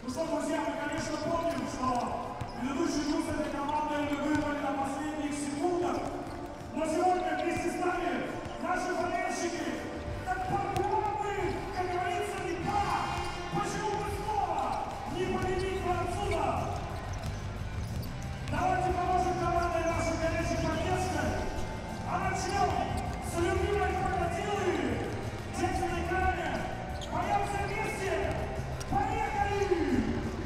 Ну что, друзья, мы, конечно, помним, что предыдущий туз этой команды мы вырвали на последних секундах. Но сегодня вместе с нами наши болельщики, как погромы, как говорится, века. Почему бы снова не победить французов? Давайте поможем команде нашей горячей поддержкой. А начнем с любимой крокодилы. Детки на экране. Боятся вместе. Поехали!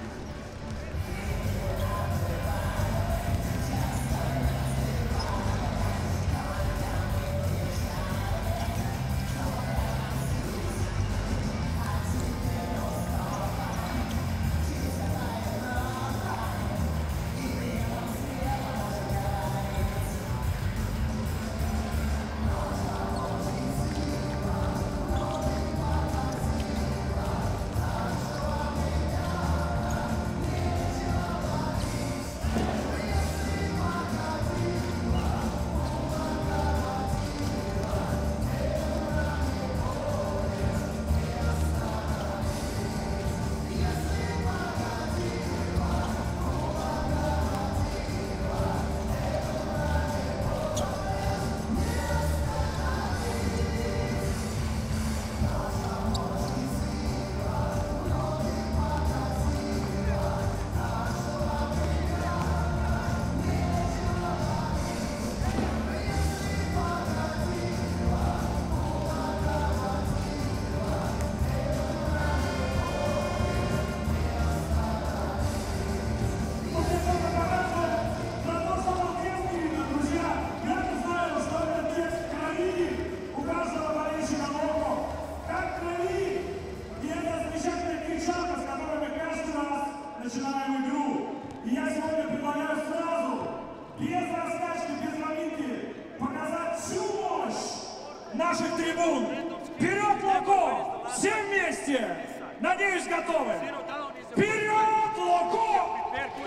Начинаем игру. И я сегодня предлагаю сразу, без раскачки, без новинки, показать всю мощь наших трибун. Вперед, Локо! Все вместе! Надеюсь, готовы? Вперед, Локо!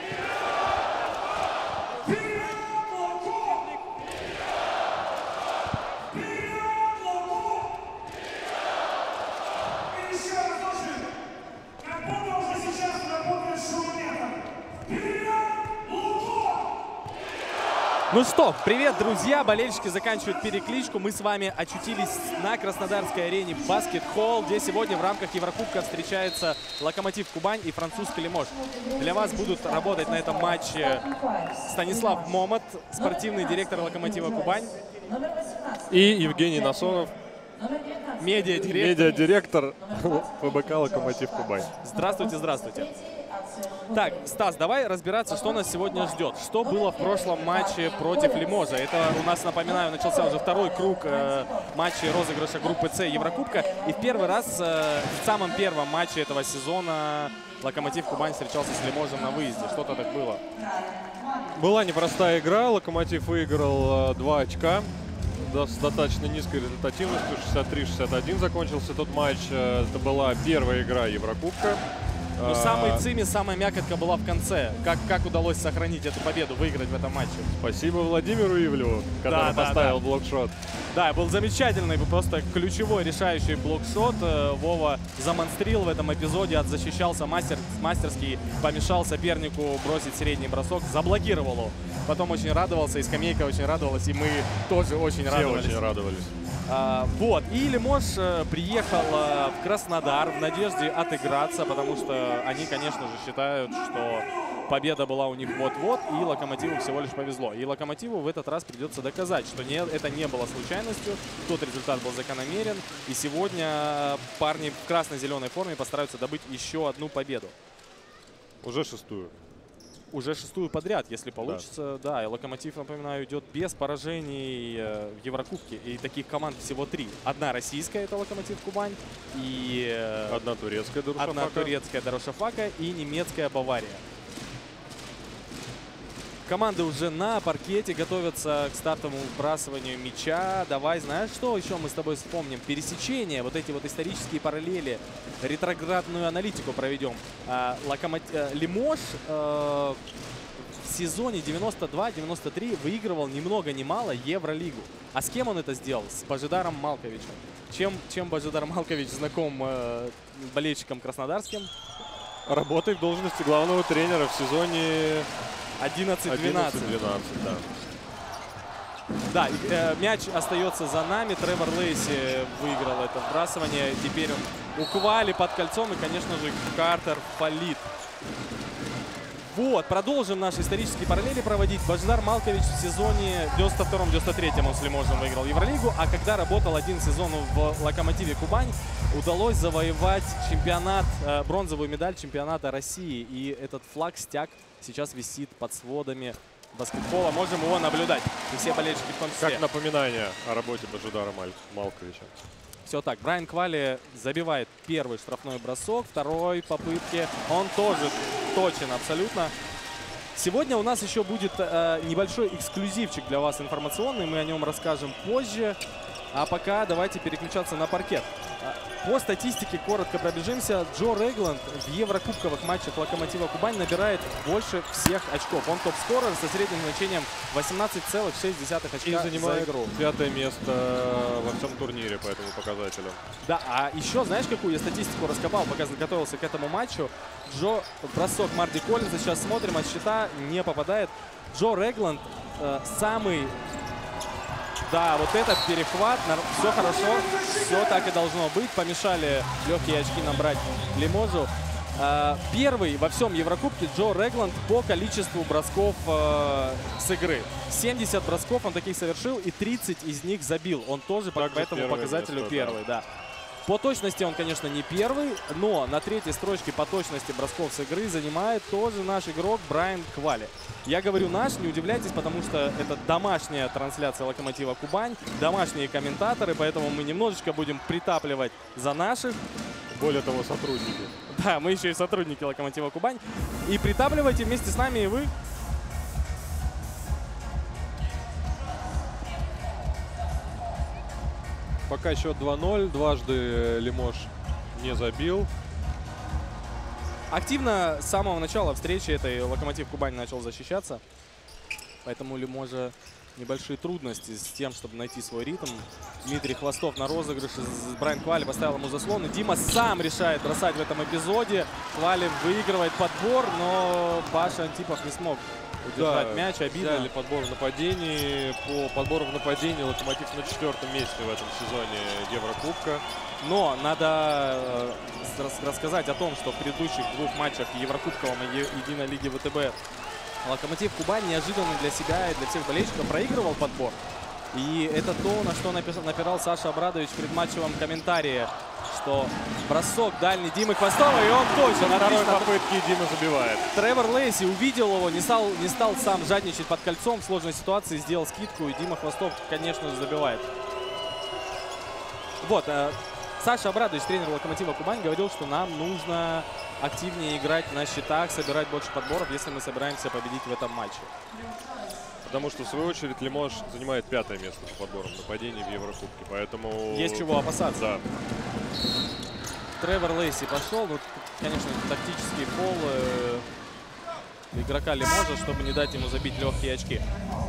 Вперед, Локо! Вперед, Локо! И еще разочек. Как будто уже сейчас работает шумометр. Вперед, Локо! Ну что, привет, друзья! Болельщики заканчивают перекличку. Мы с вами очутились на Краснодарской арене баскет-холл, где сегодня в рамках Еврокубка встречается Локомотив Кубань и французский Лимож. Для вас будут работать на этом матче Станислав Момот, спортивный директор Локомотива Кубань. И Евгений Насонов, медиадиректор ФБК «Локомотив Кубань». Здравствуйте, здравствуйте. Так, Стас, давай разбираться, что нас сегодня ждет. Что было в прошлом матче против Лиможа? Это у нас, напоминаю, начался уже второй круг матчей розыгрыша группы С Еврокубка. И в первый раз, в самом первом матче этого сезона Локомотив Кубань встречался с Лиможем на выезде. Что-то так было. Была непростая игра. Локомотив выиграл 2 очка. С достаточно низкой результативностью. 63-61 закончился тот матч. Это была первая игра Еврокубка. Но самый цимис, самая мякотка была в конце. Как удалось сохранить эту победу, выиграть в этом матче? Спасибо Владимиру Ивлеву, который поставил блокшот. Да, был замечательный, просто ключевой решающий блокшот. Вова замонстрил в этом эпизоде, отзащищался мастерски, помешал сопернику бросить средний бросок, заблокировал его. Потом очень радовался, и скамейка очень радовалась, и мы тоже очень радовались. Все очень радовались. Вот, и Лимож приехал в Краснодар в надежде отыграться, потому что они, конечно же, считают, что победа была у них вот-вот, и Локомотиву всего лишь повезло. И Локомотиву в этот раз придется доказать, что это не было случайностью, тот результат был закономерен, и сегодня парни в красно-зеленой форме постараются добыть еще одну победу. Уже шестую. Уже шестую подряд, если получится. Да, и Локомотив, напоминаю, идет без поражений в Еврокубке. И таких команд всего 3. Одна российская, это Локомотив Кубань. И одна турецкая Дарушафака. Одна турецкая Дарушафака и немецкая Бавария. Команды уже на паркете готовятся к стартовому вбрасыванию мяча. Давай, знаешь, что еще мы с тобой вспомним? Пересечение, вот эти вот исторические параллели, ретроградную аналитику проведем. Лимож в сезоне 92-93 выигрывал ни много ни мало Евролигу. А с кем он это сделал? С Божидаром Малковичем. Чем Божидар Малкович знаком болельщикам краснодарским? работает в должности главного тренера в сезоне 11-12. 11-12, да. Да, мяч остается за нами. Тревор Лейси выиграл это вбрасывание. Теперь он у Квали под кольцом. И, конечно же, Картер фалит. Вот, продолжим наши исторические параллели проводить. Бождар Малкович в сезоне 92-93 он с Лиможем выиграл Евролигу. А когда работал один сезон в Локомотиве Кубань, удалось завоевать чемпионат, бронзовую медаль чемпионата России. И этот флаг-стяг сейчас висит под сводами баскетбола. Можем его наблюдать. И все болельщики в том числе. Как напоминание о работе Бождара Малковича. Все так. Брайан Квали забивает первый штрафной бросок. Второй попытки. Он тоже точен абсолютно. Сегодня у нас еще будет небольшой эксклюзивчик для вас информационный. Мы о нем расскажем позже. А пока давайте переключаться на паркет. По статистике коротко пробежимся. Джо Регланд в еврокубковых матчах Локомотива Кубань набирает больше всех очков. Он топ-скорер со средним значением 18,6 очка и занимает за игру. 5-е место во всем турнире по этому показателю. Да, а еще знаешь, какую я статистику раскопал, пока готовился к этому матчу? Джо, бросок Марди Коллинза, сейчас смотрим, от щита не попадает. Джо Регланд самый... Да, вот этот перехват, все хорошо, все так и должно быть. Помешали легкие очки набрать Лиможу. Первый во всем Еврокубке Джо Регланд по количеству бросков с игры. 70 бросков он таких совершил, и 30 из них забил. Он тоже по этому показателю первый, да. По точности он, конечно, не первый, но на третьей строчке по точности бросков с игры занимает тоже наш игрок Брайан Квали. Я говорю наш, не удивляйтесь, потому что это домашняя трансляция Локомотива Кубань, домашние комментаторы, поэтому мы немножечко будем притапливать за наших. Более того, сотрудники. Да, мы еще и сотрудники Локомотива Кубань. И притапливайте вместе с нами и вы. Пока счет 2-0. Дважды Лимож не забил. Активно с самого начала встречи этой Локомотив Кубань начал защищаться. Поэтому у Лиможа небольшие трудности с тем, чтобы найти свой ритм. Дмитрий Хвостов на розыгрыше. Брайан Квали поставил ему заслон. И Дима сам решает бросать в этом эпизоде. Квали выигрывает подбор, но Паша Антипов не смог удержать мяч. Обидно. Взяли подбор в нападении. По подбору в нападении Локомотив на 4-м месте в этом сезоне Еврокубка. Но надо рассказать о том, что в предыдущих двух матчах Еврокубковом и Единой лиги ВТБ Локомотив Кубань неожиданно для себя и для всех болельщиков проигрывал подбор. И это то, на что напирал Саша Абрадович в предматчевом комментарии, что бросок дальний Димы Хвостова, и он точно на второй попытке Дима забивает. Тревор Лейси увидел его, не стал сам жадничать под кольцом в сложной ситуации, сделал скидку, и Дима Хвостов, конечно же, забивает. Вот, Саша Абрадович, тренер Локомотива Кубань, говорил, что нам нужно активнее играть на счетах, собирать больше подборов, если мы собираемся победить в этом матче. Потому что, в свою очередь, Лимож занимает 5-е место по подборам нападений в Еврокубке. Поэтому... Есть чего опасаться. Да. Тревор Лейси пошел. Ну, конечно, тактический фол игрока Лиможа, чтобы не дать ему забить легкие очки.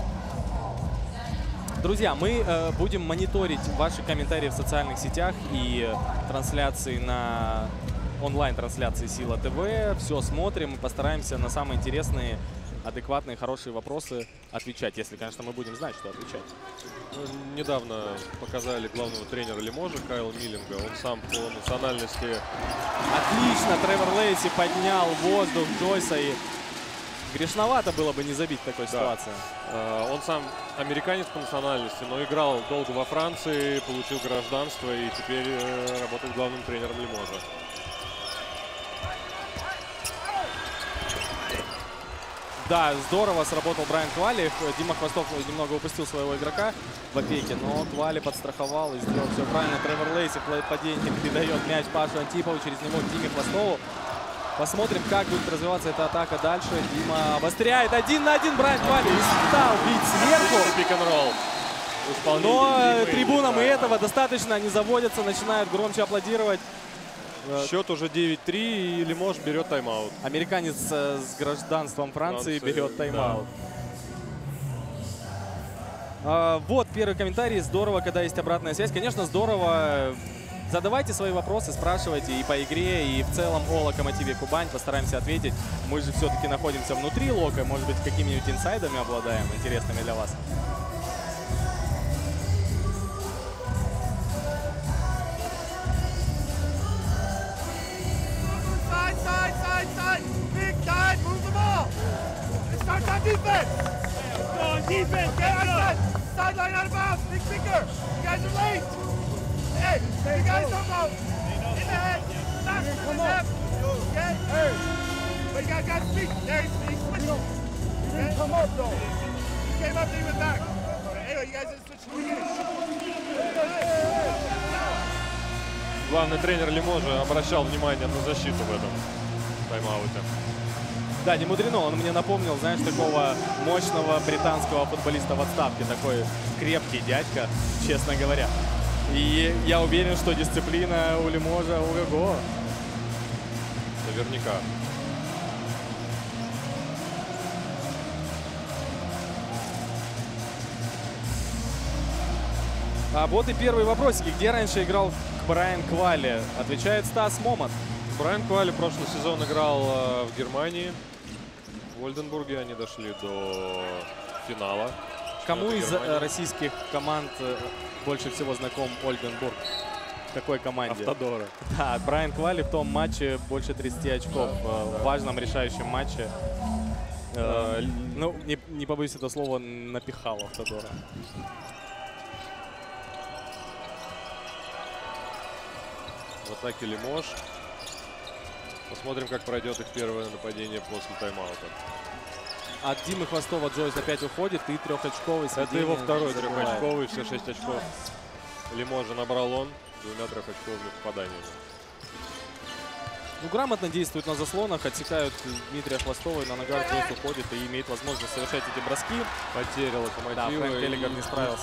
Друзья, мы будем мониторить ваши комментарии в социальных сетях и трансляции на онлайн-трансляции Сила ТВ. Все смотрим и постараемся на самые интересные, адекватные, хорошие вопросы отвечать, если, конечно, мы будем знать, что отвечать. Ну, недавно показали главного тренера Лиможа Кайла Миллинга. Он сам по национальности... Отлично, Тревор Лейси поднял воздух Джойса, и грешновато было бы не забить в такой ситуации. Он сам американец по национальности, но играл долго во Франции, получил гражданство и теперь работает главным тренером Лиможа. Да, здорово сработал Брайан Квали. Дима Хвостов немного упустил своего игрока в опеке, но Квали подстраховал и сделал все правильно. Тревор Лейси в падении передает мяч Пашу Антипову, через него Диме Хвостову. Посмотрим, как будет развиваться эта атака дальше. Дима обостряет 1 на 1. Брайан Квали не стал бить сверху. Пик-н-ролл. Но трибунам и этого достаточно. Они заводятся, начинают громче аплодировать. Счет уже 9-3, и Лимож берет тайм-аут. Американец с гражданством Франции берет тайм-аут. Да. Вот первый комментарий. Здорово, когда есть обратная связь. Конечно, здорово Задавайте свои вопросы, спрашивайте и по игре, и в целом о Локомотиве Кубань. Постараемся ответить. Мы же все-таки находимся внутри Лока. Может быть, какими-нибудь инсайдами обладаем, интересными для вас. Defense, get outside. Sideline out of bounds. Big finger. You guys are late. Hey, you guys don't go. In the head. Back to the left. Okay? Hey. But you guys got to speak. There, he's switching. You didn't come up, though. You came up, then you went back. Anyway, you guys didn't switch from the beginning. Главный тренер Лиможа обращал внимание на защиту в этом тайм-ауте. Да, не мудрено. Он мне напомнил, знаешь, такого мощного британского футболиста в отставке. Такой крепкий дядька, честно говоря. И я уверен, что дисциплина у Лиможа ого-го. Наверняка. А вот и первые вопросики. Где раньше играл Брайан Квалли? Отвечает Стас Момот. Брайан Квалли прошлый сезон играл в Германии. В Ольденбурге они дошли до финала. Кому из российских команд больше всего знаком Ольденбург? Какой команде? Автодора. Да, Брайан Квалли в том матче больше 30 очков в важном решающем матче. Ну, не побоюсь этого слова, напихал Автодора. В атаке Лимож. Посмотрим, как пройдет их первое нападение после тайм-аута. От Димы Хвостова Джойс опять уходит и трехочковый. Это его второй трехочковый, все 6 очков. Лиможа набрал он двумя трехочковыми попаданиями. Ну, грамотно действуют на заслонах, отсекают Дмитрия Хвостова, и на ногах Джойс уходит и имеет возможность совершать эти броски. Потеря Локомотива. Да, Фрэнк Эллигар не справился.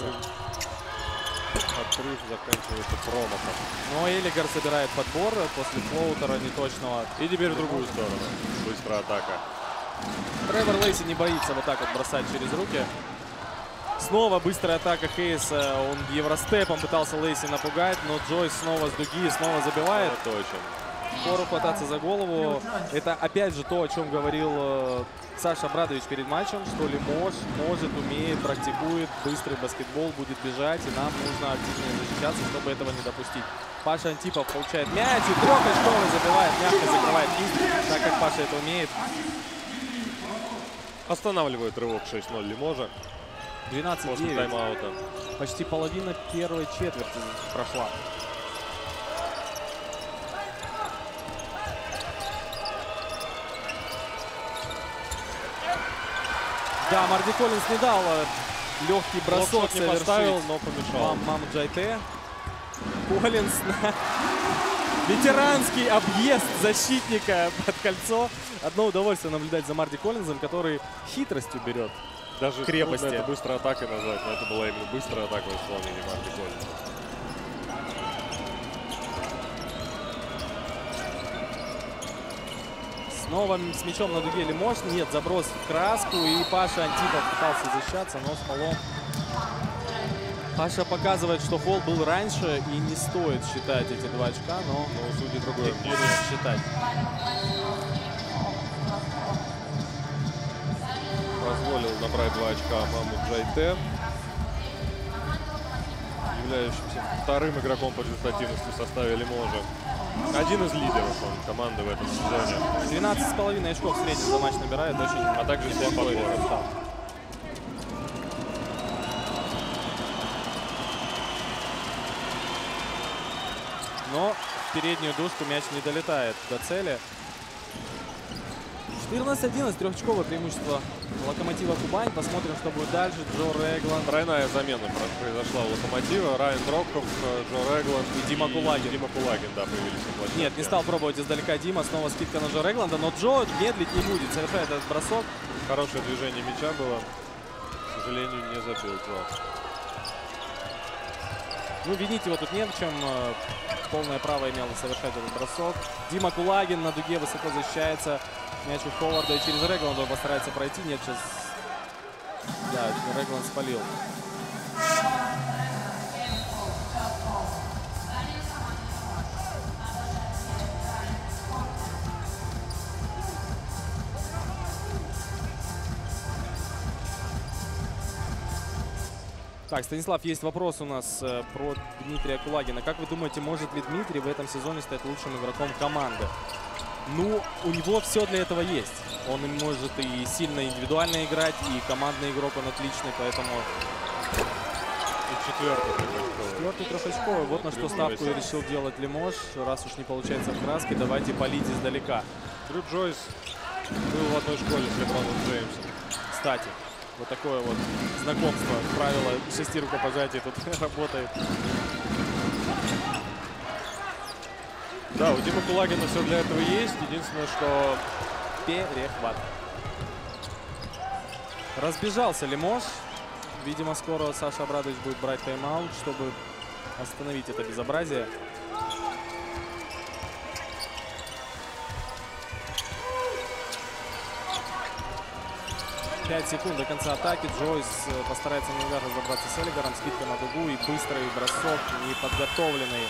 Отрыв заканчивается промахом. Но Эллигар собирает подбор после флоутера неточного. И теперь в другую сторону. Быстрая атака. Тревор Лейси не боится вот так вот бросать через руки. Снова быстрая атака Хейса. Он евростепом пытался Лейси напугать, но Джойс снова с дуги, снова забивает. Точно. Пору хвататься за голову. Это опять же то, о чем говорил Саша Абрадович перед матчем, что Лимож может, умеет, практикует быстрый баскетбол, будет бежать, и нам нужно активнее защищаться, чтобы этого не допустить. Паша Антипов получает мяч и трехочковый забивает, мягко закрывает кисть, так как Паша это умеет. Останавливает рывок 6-0 Лиможа. 12-9. После тайм-аута. Почти половина первой четверти прошла. Да, Марди Коллинс не дал легкий бросок не поставил, но помешал. Маму Джайте. Коллинс на ветеранский объезд защитника под кольцо. Одно удовольствие наблюдать за Марди Коллинсом, который хитростью берет даже крепости. Это быстрой атакой назвать, но это была именно быстрая атака в исполнении Марди Коллинса. Снова с мячом на дуге Лимож. Нет, заброс в краску. И Паша Антипов пытался защищаться, но с фолом. Паша показывает, что фол был раньше. И не стоит считать эти 2 очка, но у судей другое мнение. Считать. Позволил набрать 2 очка Маму Джайте, являющимся вторым игроком по результативности в составе Лиможа. Один из лидеров команды в этом сезоне. 12,5 очков в среднем за матч набирает. Очень, а также 7 подборов. Но в переднюю дужку мяч не долетает до цели. 14-11, трехочковое преимущество Локомотива Кубань. Посмотрим, что будет дальше. Джо Регланд. Тройная замена произошла у Локомотива. Райан Рокков, Джо Регланд и Дима Кулагин. Дима Кулагин, да, появились на площадке. Нет, не стал пробовать издалека Дима. Снова скидка на Джо Регланда. Но Джо медлить не будет. Совершает этот бросок. Хорошее движение мяча было. К сожалению, не забил Джо. Ну, винить его тут нет в чем. Полное право имел совершать этот бросок. Дима Кулагин на дуге высоко защищается. Мяч у Ховарда и через Регланда он постарается пройти. Нет, сейчас... Да, Регланд спалил. Так, Станислав, есть вопрос у нас про Дмитрия Кулагина. Как вы думаете, может ли Дмитрий в этом сезоне стать лучшим игроком команды? Ну, у него все для этого есть. Он может и сильно индивидуально играть, и командный игрок он отличный, поэтому... И четвертый трехочковый. Вот на что ставку и решил делать Лимож. Раз уж не получается в краске, давайте палить издалека. Дрю Джойс был в одной школе с Леброном Джеймсом. Кстати, вот такое вот знакомство. Правило 6 рукопожатий тут работает. Да, у Димы Кулагина все для этого есть. Единственное, что... Перехват. Разбежался Лимож. Видимо, скоро Саша Абрадович будет брать тайм-аут, чтобы остановить это безобразие. 5 секунд до конца атаки. Джойс постарается немного разобраться с Элигаром. Скидка на дугу и быстрый бросок, неподготовленный.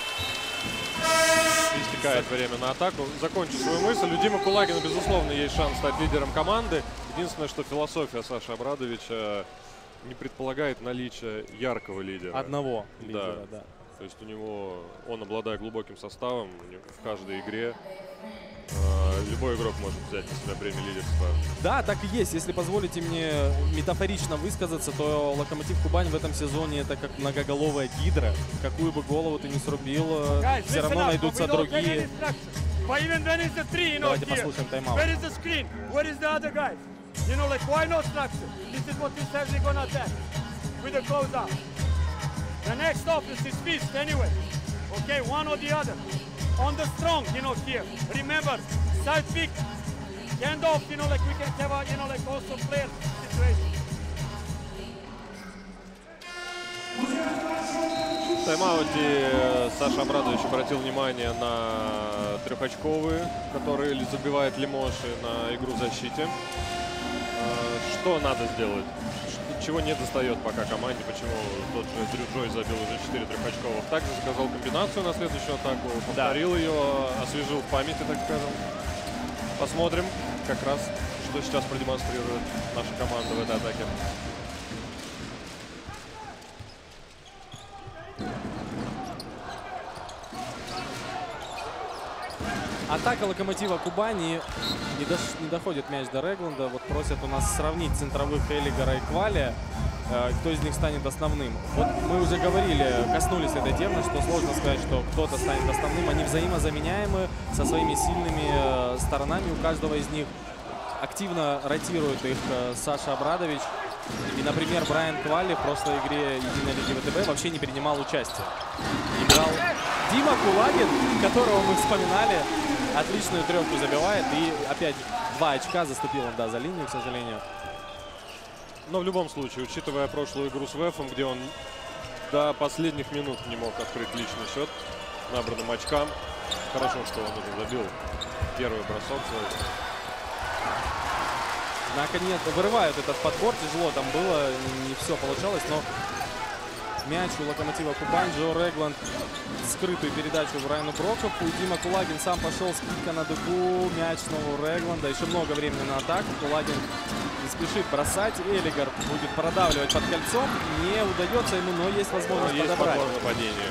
Истекает время на атаку. Закончу свою мысль. У Димы Кулагина, безусловно, есть шанс стать лидером команды. Единственное, что философия Саши Абрадовича не предполагает наличие яркого лидера. Одного лидера, да. То есть у него, он обладает глубоким составом в каждой игре. Любой игрок может взять на себя бремя лидерства. Да, так и есть. Если позволите мне метафорично высказаться, то Локомотив Кубань в этом сезоне это как многоголовая гидра. Какую бы голову ты ни срубил, все равно найдутся другие. Давайте послушаем тайм-аут. You know, like, why no structure? This is what we said we're gonna attack with the close up. The next offense is fist anyway. Okay, one or the other. On the strong, you know, here. Remember, side pick, hand off, you know, like we can have a, you know, like also player situation. В тайм-ауте Саша Абрадович обратил внимание на трехочковые, которые забивает Лимож, и на игру в защите. Что надо сделать? Чего не достает пока команде? Почему тот же Дрю Джойс забил уже 4 трехочковых? Также заказал комбинацию на следующую атаку, повторил ее, освежил в памяти, так скажем. Посмотрим как раз, что сейчас продемонстрирует наша команда в этой атаке. Атака Локомотива Кубани. Не доходит мяч до Регланда. Вот просят у нас сравнить центровых Элигара и Квали. Кто из них станет основным. Вот мы уже говорили, коснулись этой темы, что сложно сказать, что кто-то станет основным. Они взаимозаменяемы со своими сильными сторонами. У каждого из них активно ротирует их Саша Абрадович. И, например, Брайан Квали в прошлой игре Единой Лиги ВТБ вообще не принимал участие. Играл Дима Кулагин, которого мы вспоминали. Отличную трёпку забивает. И опять 2 очка заступил он, да, за линию, к сожалению. Но в любом случае, учитывая прошлую игру с ВЭФом, где он до последних минут не мог открыть личный счет набранным очкам, хорошо, что он уже забил первый бросок свой. Наконец-то вырывают этот подбор. Тяжело там было, не все получалось, но мяч у Локомотива Кубань. Джо Регланд скрытую передачу Брайану Брокофу. Дима Кулагин сам пошел, скидка на дугу. Мяч снова у Регланда. Еще много времени на атаку. Кулагин не спешит бросать. Элигар будет продавливать под кольцом. Не удается ему, но есть возможность подобрать. Нападение.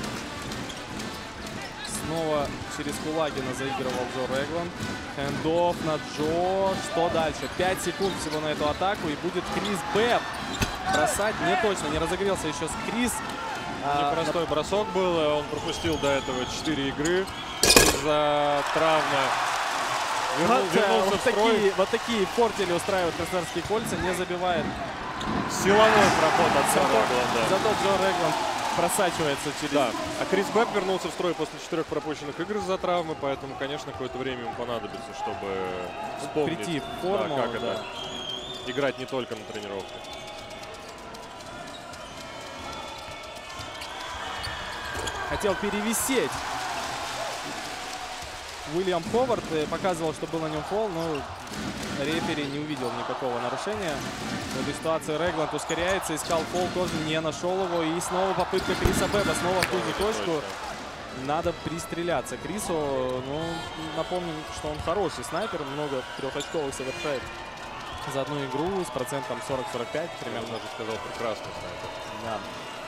Снова через Кулагина заигрывал Джо Регланд. Хендофф на Джо. Что дальше? 5 секунд всего на эту атаку. И будет Крис Бэб бросать. Не точно, не разогрелся еще с Крис. Непростой бросок был. Он пропустил до этого 4 игры из-за травмы. Вот такие фортели устраивают краснодарские кольца. Не забивает. Силовой проход от Регланда. Зато Джо Регланд просачивается через... Да. А Крис Бэб вернулся в строй после 4 пропущенных игр из-за травмы, поэтому, конечно, какое-то время ему понадобится, чтобы вспомнить, прийти в форму, да, как это играть не только на тренировке. Хотел перевисеть Уильям Ховард, показывал, что был на нем фол, но рефери не увидел никакого нарушения. В этой ситуации Регланд ускоряется, искал фол, тоже не нашел его. И снова попытка Криса Бэба, снова в ту же точку. Надо пристреляться Крису. Ну, напомним, что он хороший снайпер, много трехочковых совершает за одну игру с процентом 40-45 примерно. Я даже сказал, прекрасный снайпер. Да.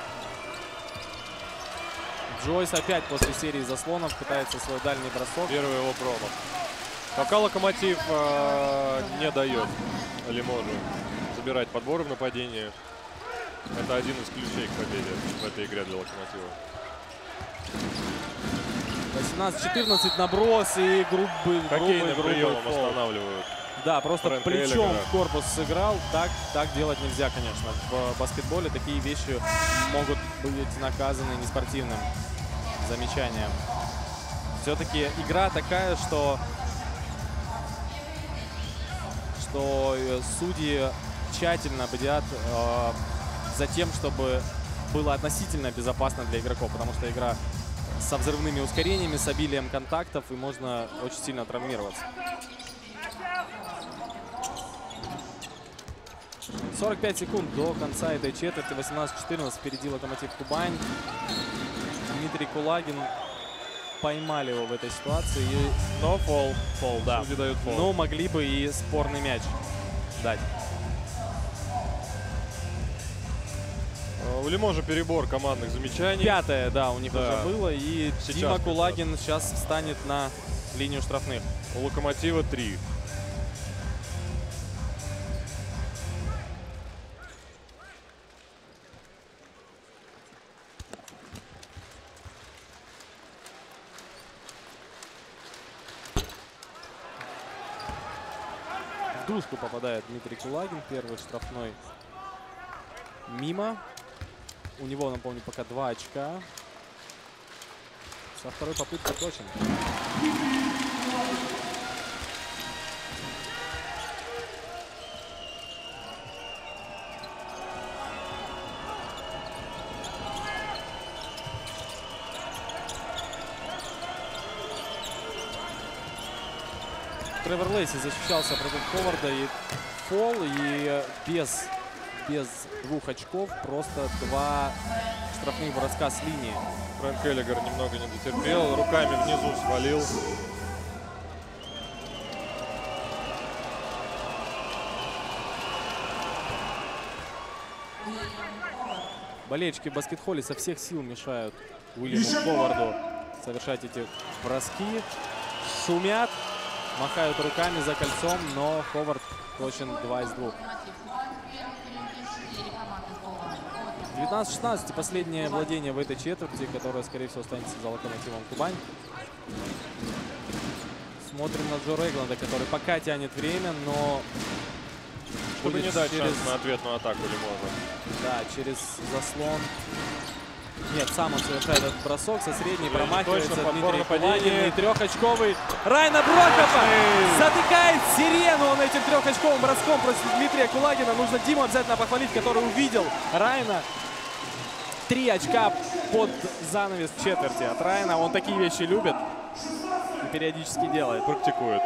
Джойс опять после серии заслонов пытается свой дальний бросок. Первый его промах. Пока Локомотив не дает Лиможу забирать подборы в нападении. Это один из ключей к победе в этой игре для Локомотива. 18-14 наброс и грубый Приемом фол. останавливают. Да, просто Фрэнк плечом Эллигера. в корпус сыграл. Так делать нельзя, конечно. В баскетболе такие вещи могут быть наказаны неспортивным замечанием. Все-таки игра такая, что судьи тщательно бдят за тем, чтобы было относительно безопасно для игроков, потому что игра со взрывными ускорениями, с обилием контактов, и можно очень сильно травмироваться. 45 секунд до конца этой четверти. 18-14 впереди Локомотив Кубань. Дмитрий Кулагин. Поймали его в этой ситуации. Но фол, да. Судьи дают фол. Но могли бы и спорный мяч дать. У Лиможа перебор командных замечаний. Пятое, да, у них Да. уже было. И Сейчас Дима как Кулагин сейчас встанет на линию штрафных. У Локомотива 3. В дужку попадает Дмитрий Кулагин. Первый штрафной мимо. У него, напомню, пока 2 очка. Со второй попытки точно. Тревор Лейси защищался против Ховарда, и фол, и без 2 очков, просто 2 штрафных броска с линии. Фрэнк Эллигер немного не дотерпел, руками внизу свалил. Болельщики в баскетболе со всех сил мешают Уильяму Ховарду совершать эти броски. Шумят, махают руками за кольцом, но Ховард точен 2 из 2. 19-16, последнее владение в этой четверти, которое, скорее всего, останется за Локомотивом Кубань. Смотрим на Джо Регланда, который пока тянет время, но... Чтобы не дать шанс на ответную атаку Лиможа. Да, через заслон. Нет, сам он совершает этот бросок со средней, промахивается Дмитрий Кулагин. И 3-очковый Райна Брокопа затыкает сирену он этим 3-очковым броском против Дмитрия Кулагина. Нужно Диму обязательно похвалить, который увидел Райна. 3 очка под занавес четверти от Райна. Он такие вещи любит и периодически делает. Практикует.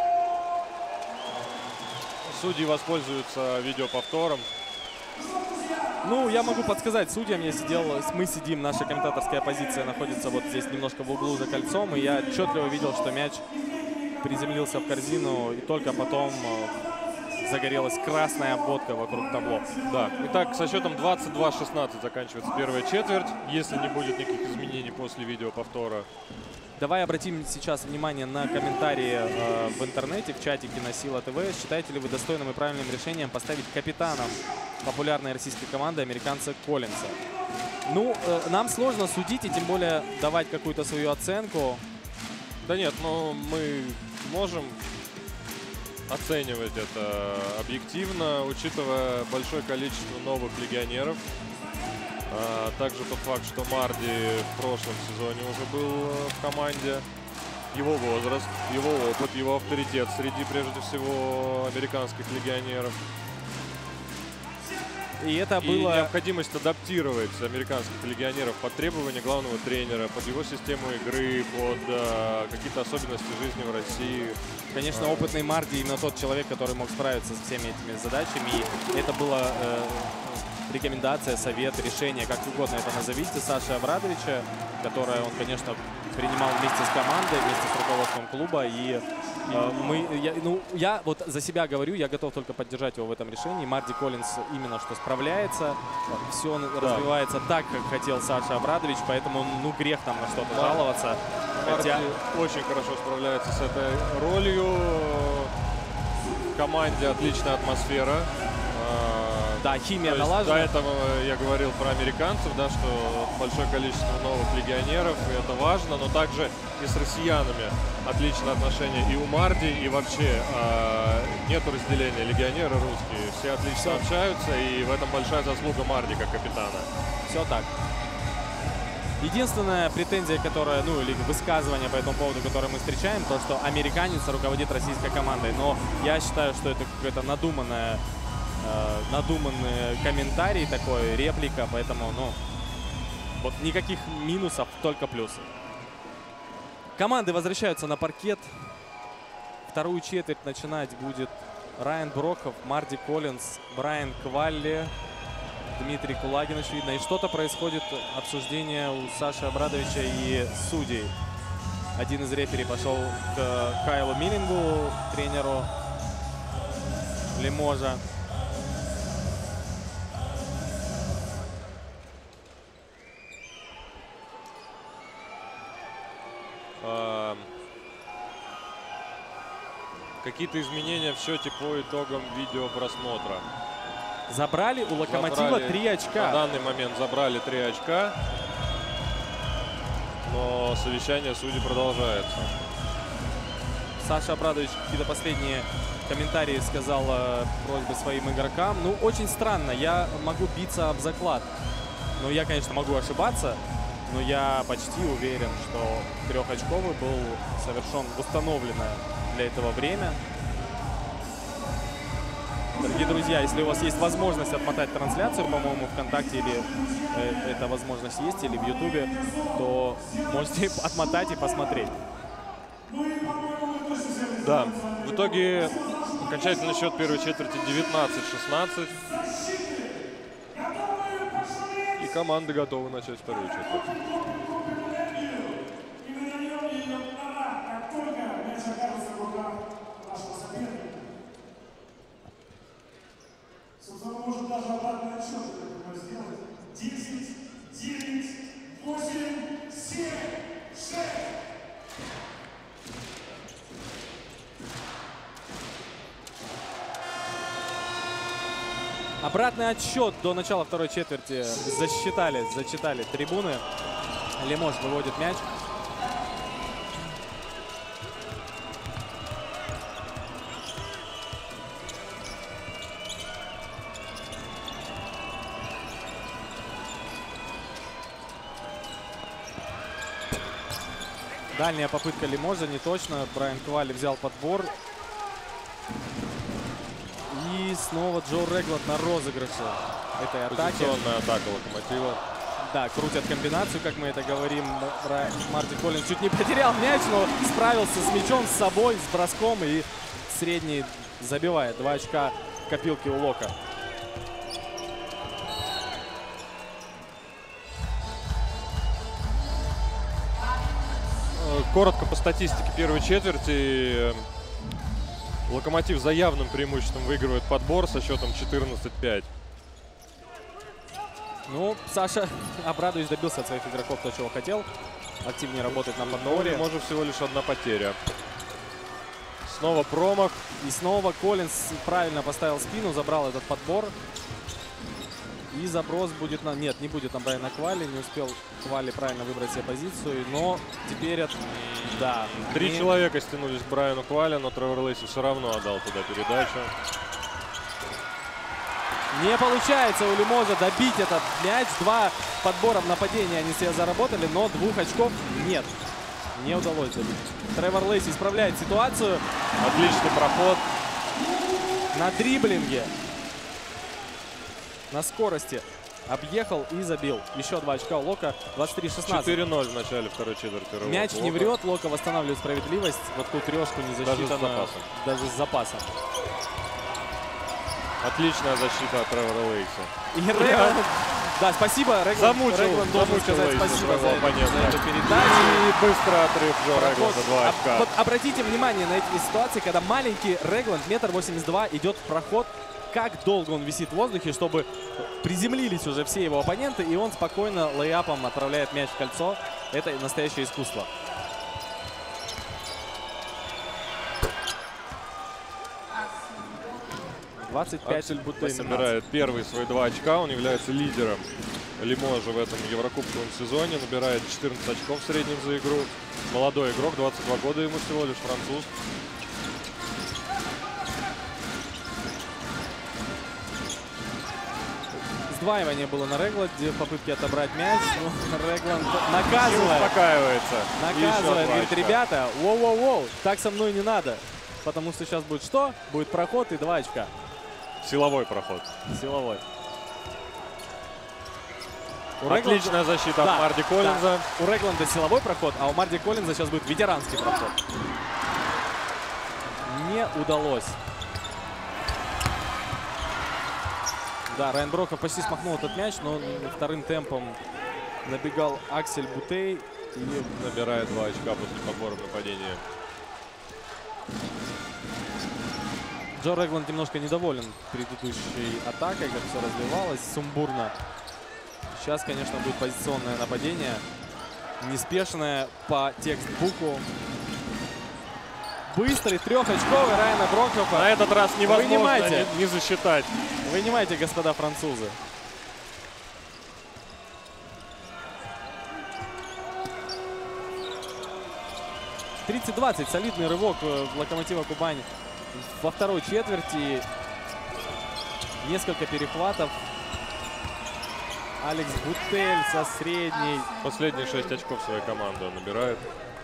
Судьи воспользуются видеоповтором. Ну, я могу подсказать судьям, мы сидим, наша комментаторская позиция находится вот здесь немножко в углу за кольцом, и я отчетливо видел, что мяч приземлился в корзину, и только потом загорелась красная обводка вокруг табло. Да. Итак, со счетом 22-16 заканчивается первая четверть, если не будет никаких изменений после видеоповтора. Давай обратим сейчас внимание на комментарии в интернете, в чатике на Сила ТВ. Считаете ли вы достойным и правильным решением поставить капитаном популярной российской команды американца Коллинса? Ну, нам сложно судить и тем более давать какую-то свою оценку. Да нет, но мы можем оценивать это объективно, учитывая большое количество новых легионеров. Также тот факт, что Марди в прошлом сезоне уже был в команде. Его возраст, его опыт, его авторитет среди, прежде всего, американских легионеров. И это И было... необходимость адаптировать американских легионеров под требования главного тренера, под его систему игры, под какие-то особенности жизни в России. Конечно, опытный Марди именно тот человек, который мог справиться с всеми этими задачами. И это была рекомендация, совет, решение, как угодно это назовите, Саши Абрадовича, которое он, конечно, принимал вместе с командой, вместе с руководством клуба. И Я вот за себя говорю, я готов только поддержать его в этом решении. Марди Коллинс именно что справляется. Все развивается так, как хотел Саша Обрадович, поэтому грех там на что-то жаловаться. Марди очень хорошо справляется с этой ролью. В команде отличная атмосфера. Да, химия То есть налажена. до этого я говорил про американцев, да, что большое количество новых легионеров, и это важно, но также и с россиянами отличные отношения и у Марди, и вообще нету разделения легионеры русские. Все отлично общаются, и в этом большая заслуга Марди как капитана. Все так. Единственная претензия, которая, или высказывание по этому поводу, которое мы встречаем, то, что американец руководит российской командой. Но я считаю, что это какое-то надуманный комментарий такой, реплика, поэтому, вот никаких минусов, только плюсы. Команды возвращаются на паркет. Вторую четверть начинать будет Райан Броков, Марди Коллинс, Брайан Квалли, Дмитрий Кулагин, очевидно. И что-то происходит, обсуждение у Саши Обрадовича и судей. Один из рефери пошел к Кайлу Миллингу, тренеру Лиможа. Какие-то изменения в счете по итогам видеопросмотра. Забрали у Локомотива 3 очка. На данный момент забрали 3 очка. Но совещание судей продолжается. Саша Обрадович какие-то последние комментарии сказал, просьбы своим игрокам. Очень странно. Я могу биться об заклад. Я, конечно, могу ошибаться. Но я почти уверен, что 3-очковый был совершен в установленное для этого время. Дорогие друзья, если у вас есть возможность отмотать трансляцию, по-моему, ВКонтакте, или эта возможность есть, или в Ютубе, то можете отмотать и посмотреть. Да, в итоге окончательный счет первой четверти 19-16. И команды готовы начать вторую четверть. Может даже обратный отсчет сделать. 10, 9, 8, 7, 6. Обратный отсчет до начала второй четверти зачитали трибуны. Лимож выводит мяч. Дальняя попытка Лиможа, не точно. Брайан Квалли взял подбор. И снова Джо Реглот на розыгрыше этой атаки. Позиционная атака Локомотива. Да, крутят комбинацию, как мы это говорим. Марди Коллинс чуть не потерял мяч, но справился с мячом, с собой, с броском. И средний забивает. 2 очка копилки у Лока. Коротко по статистике первой четверти. Локомотив за явным преимуществом выигрывает подбор со счетом 14-5. Саша Обрадович добился от своих игроков то, чего хотел. Активнее работать на подборе. Может всего лишь одна потеря. Снова промах. И снова Коллинс правильно поставил спину, забрал этот подбор. И заброс будет на... Нет, не будет там Брайана Квалли. Не успел Квалли правильно выбрать себе позицию. Но теперь это... Да. 3 человека стянулись к Брайану Квалли, но Тревор Лейси все равно отдал туда передачу. Не получается у Лиможа добить этот мяч. 2 подбора в нападении они себе заработали, но 2 очков нет. Не удалось добить. Тревор Лейси исправляет ситуацию. Отличный проход. На дриблинге. На скорости объехал и забил. Еще 2 очка у Лока. 23-16. 4-0 в начале второй четверти. Мяч не врет. Лока восстанавливает справедливость. Вот ту трешку не засчитана. Даже с запасом. Отличная защита от Тревора Лейси. И Да, спасибо, Регланд. Замучил Должен сказать Лейси спасибо своего за оппонента. эту передачу. И быстро отрыв Джо Проход. Регланда, 2 очка. Вот обратите внимание на эти ситуации, когда маленький Регланд, 1,82 м, идет в проход. Как долго он висит в воздухе, чтобы приземлились уже все его оппоненты, и он спокойно лейапом отправляет мяч в кольцо. Это настоящее искусство. Аксель Бутей набирает первые свои 2 очка. Он является лидером Лиможа в этом еврокубковом сезоне. Набирает 14 очков в среднем за игру. Молодой игрок, 22 года ему всего лишь, француз. Сдваивание было на Регланде в попытке отобрать мяч. Но Регланд И наказывает. успокаивается. Наказывает, говорит, очка. ребята, воу-воу-воу, так со мной не надо. Потому что сейчас будет что? Будет проход и 2 очка. Силовой проход. Силовой. Отличная защита от Марди Коллинза. Да. У Регланда силовой проход, а у Марди Коллинза сейчас будет ветеранский проход. Не удалось. Да, Райан Броков почти смахнул этот мяч, но вторым темпом набегал Аксель Бутей. И набирает 2 очка после подбора нападения. Джо Регланд немножко недоволен предыдущей атакой, как все развивалось сумбурно. Сейчас, конечно, будет позиционное нападение. Неспешное по текстбуку. Быстрый трехочковый Райана Брокова. На этот раз невозможно Вынимайте. не засчитать. Вынимайте, господа французы. «30-20». Солидный рывок Локомотива Кубань во второй четверти. Несколько перехватов. Алекс Бутель со средней. Последние 6 очков своей команды он набирает.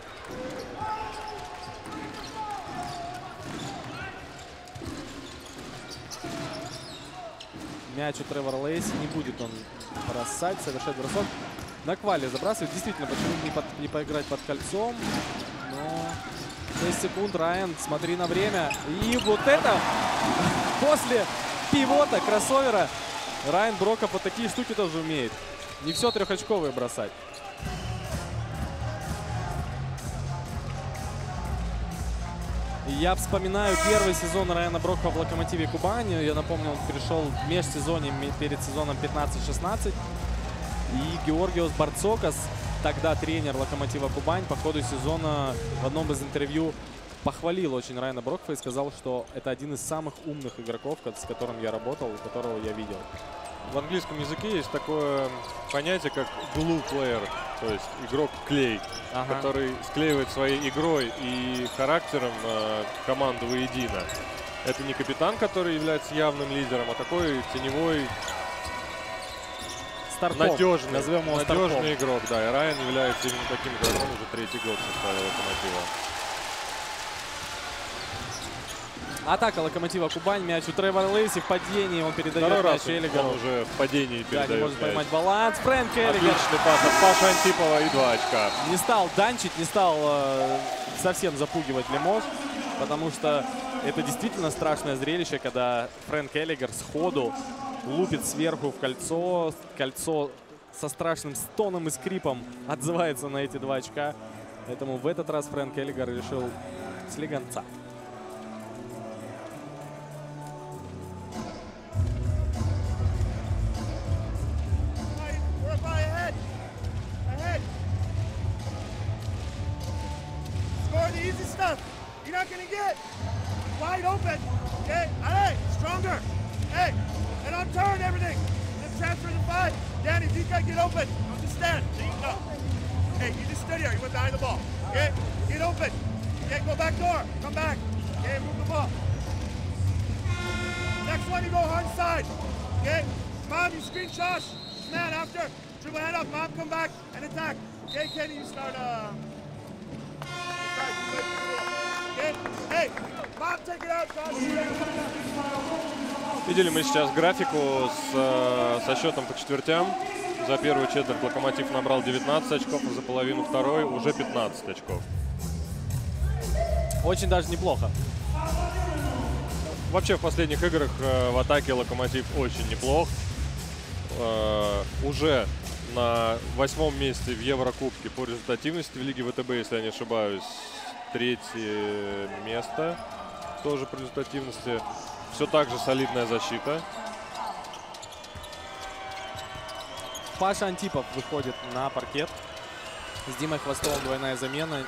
Мяч у Тревора Лейси. Не будет он бросать, совершать бросок. На квале забрасывает. Действительно, почему не поиграть под кольцом? Но 6 секунд. Райан, смотри на время. И вот это после пивота, кроссовера. Райан Броков вот такие штуки тоже умеет. Не все трехочковые бросать. Я вспоминаю первый сезон Райана Брокова в Локомотиве Кубани. Я напомню, он перешел в межсезонье перед сезоном 15-16. И Георгиос Барцокас, тогда тренер Локомотива Кубань, по ходу сезона в одном из интервью похвалил очень Райана Брокова и сказал, что это один из самых умных игроков, с которым я работал, которого я видел. В английском языке есть такое понятие, как glue player, то есть игрок-клей, который склеивает своей игрой и характером команду воедино. Это не капитан, который является явным лидером, а такой теневой, надежный игрок. Да, и Райан является именно таким игроком уже 3-й год в составе Локомотива. Атака Локомотива Кубань. Мяч у Тревора Лейси в падении. Он передает мяч Эллигару. Он уже в падении передает. Да, не может мяч. поймать баланс. Фрэнк Эллигар. Отличный пас от Паши Антипова и 2 очка. Не стал данчить, не стал совсем запугивать Лимож, потому что это действительно страшное зрелище, когда Фрэнк Эллигар сходу лупит сверху в кольцо. Кольцо со страшным стоном и скрипом отзывается на эти 2 очка. Поэтому в этот раз Фрэнк Эллигар решил слегонца. The easy stuff. You're not going to get wide open. Okay? Hey, stronger. Hey, and on turn everything. Just transfer the 5. Danny, you got to get open. Don't just stand. No. Hey, you just stood here. You went behind the ball. Okay? Get open. Okay, go back door. Come back. Okay, move the ball. Next one, you go hard side. Okay? Mom, you screen Josh. Man after. Dribble head up. Mom, come back and attack. Okay, Kenny, you start Видели мы сейчас графику со счетом по четвертям. За первую четверть Локомотив набрал 19 очков, а за половину второй уже 15 очков. Очень даже неплохо. Вообще в последних играх в атаке Локомотив очень неплох. уже на 8-м месте в Еврокубке по результативности в Лиге ВТБ, если я не ошибаюсь. 3-е место тоже по результативности. Все так же солидная защита. Паша Антипов выходит на паркет. С Димой Хвостовым двойная замена.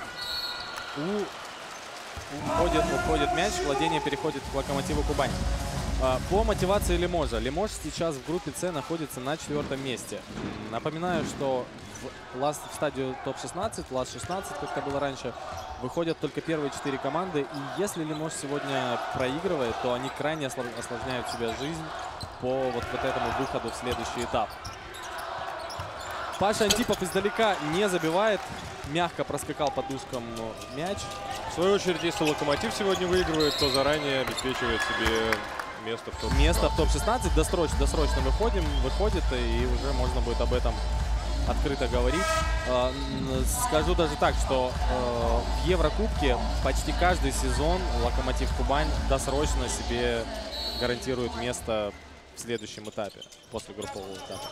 Уходит мяч, владение переходит к Локомотиву Кубань. По мотивации Лиможа. Лимож сейчас в группе С находится на 4-м месте. Напоминаю, что в стадию топ-16, ласт-16, как это было раньше, выходят только первые 4 команды. И если Лимож сегодня проигрывает, то они крайне осложняют себе жизнь по вот этому выходу в следующий этап. Паша Антипов издалека не забивает. Мягко проскакал по дужкам мяч. В свою очередь, если Локомотив сегодня выигрывает, то заранее обеспечивает себе место в топ-16. Досрочно выходит, и уже можно будет об этом открыто говорить. Скажу даже так, что в Еврокубке почти каждый сезон Локомотив Кубань досрочно себе гарантирует место в следующем этапе, после группового этапа.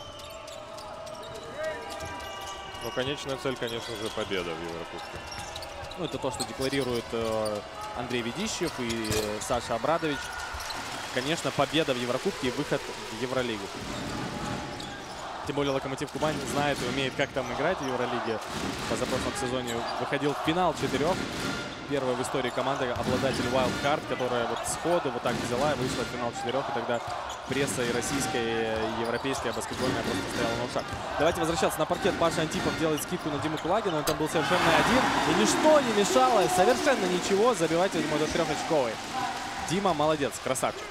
Но конечная цель, конечно же, победа в Еврокубке. Ну, это то, что декларирует Андрей Ведищев и Саша Абрадович. Конечно, победа в Еврокубке и выход в Евролигу. Тем более Локомотив Кубань знает и умеет, как там играть в Евролиге. В позапрошлом сезоне выходил в финал 4. Первая в истории команда, обладатель Wild Card, которая вот сходу вот так взяла и вышла в финал 4. И тогда пресса и российская, и европейская баскетбольная просто стояла на ушах. Давайте возвращаться на паркет. Паша Антипов делает скидку на Диму Кулагина. Он там был совершенно один. И ничто не мешало, совершенно ничего, забивать ему до 3-очковой. Дима молодец, красавчик.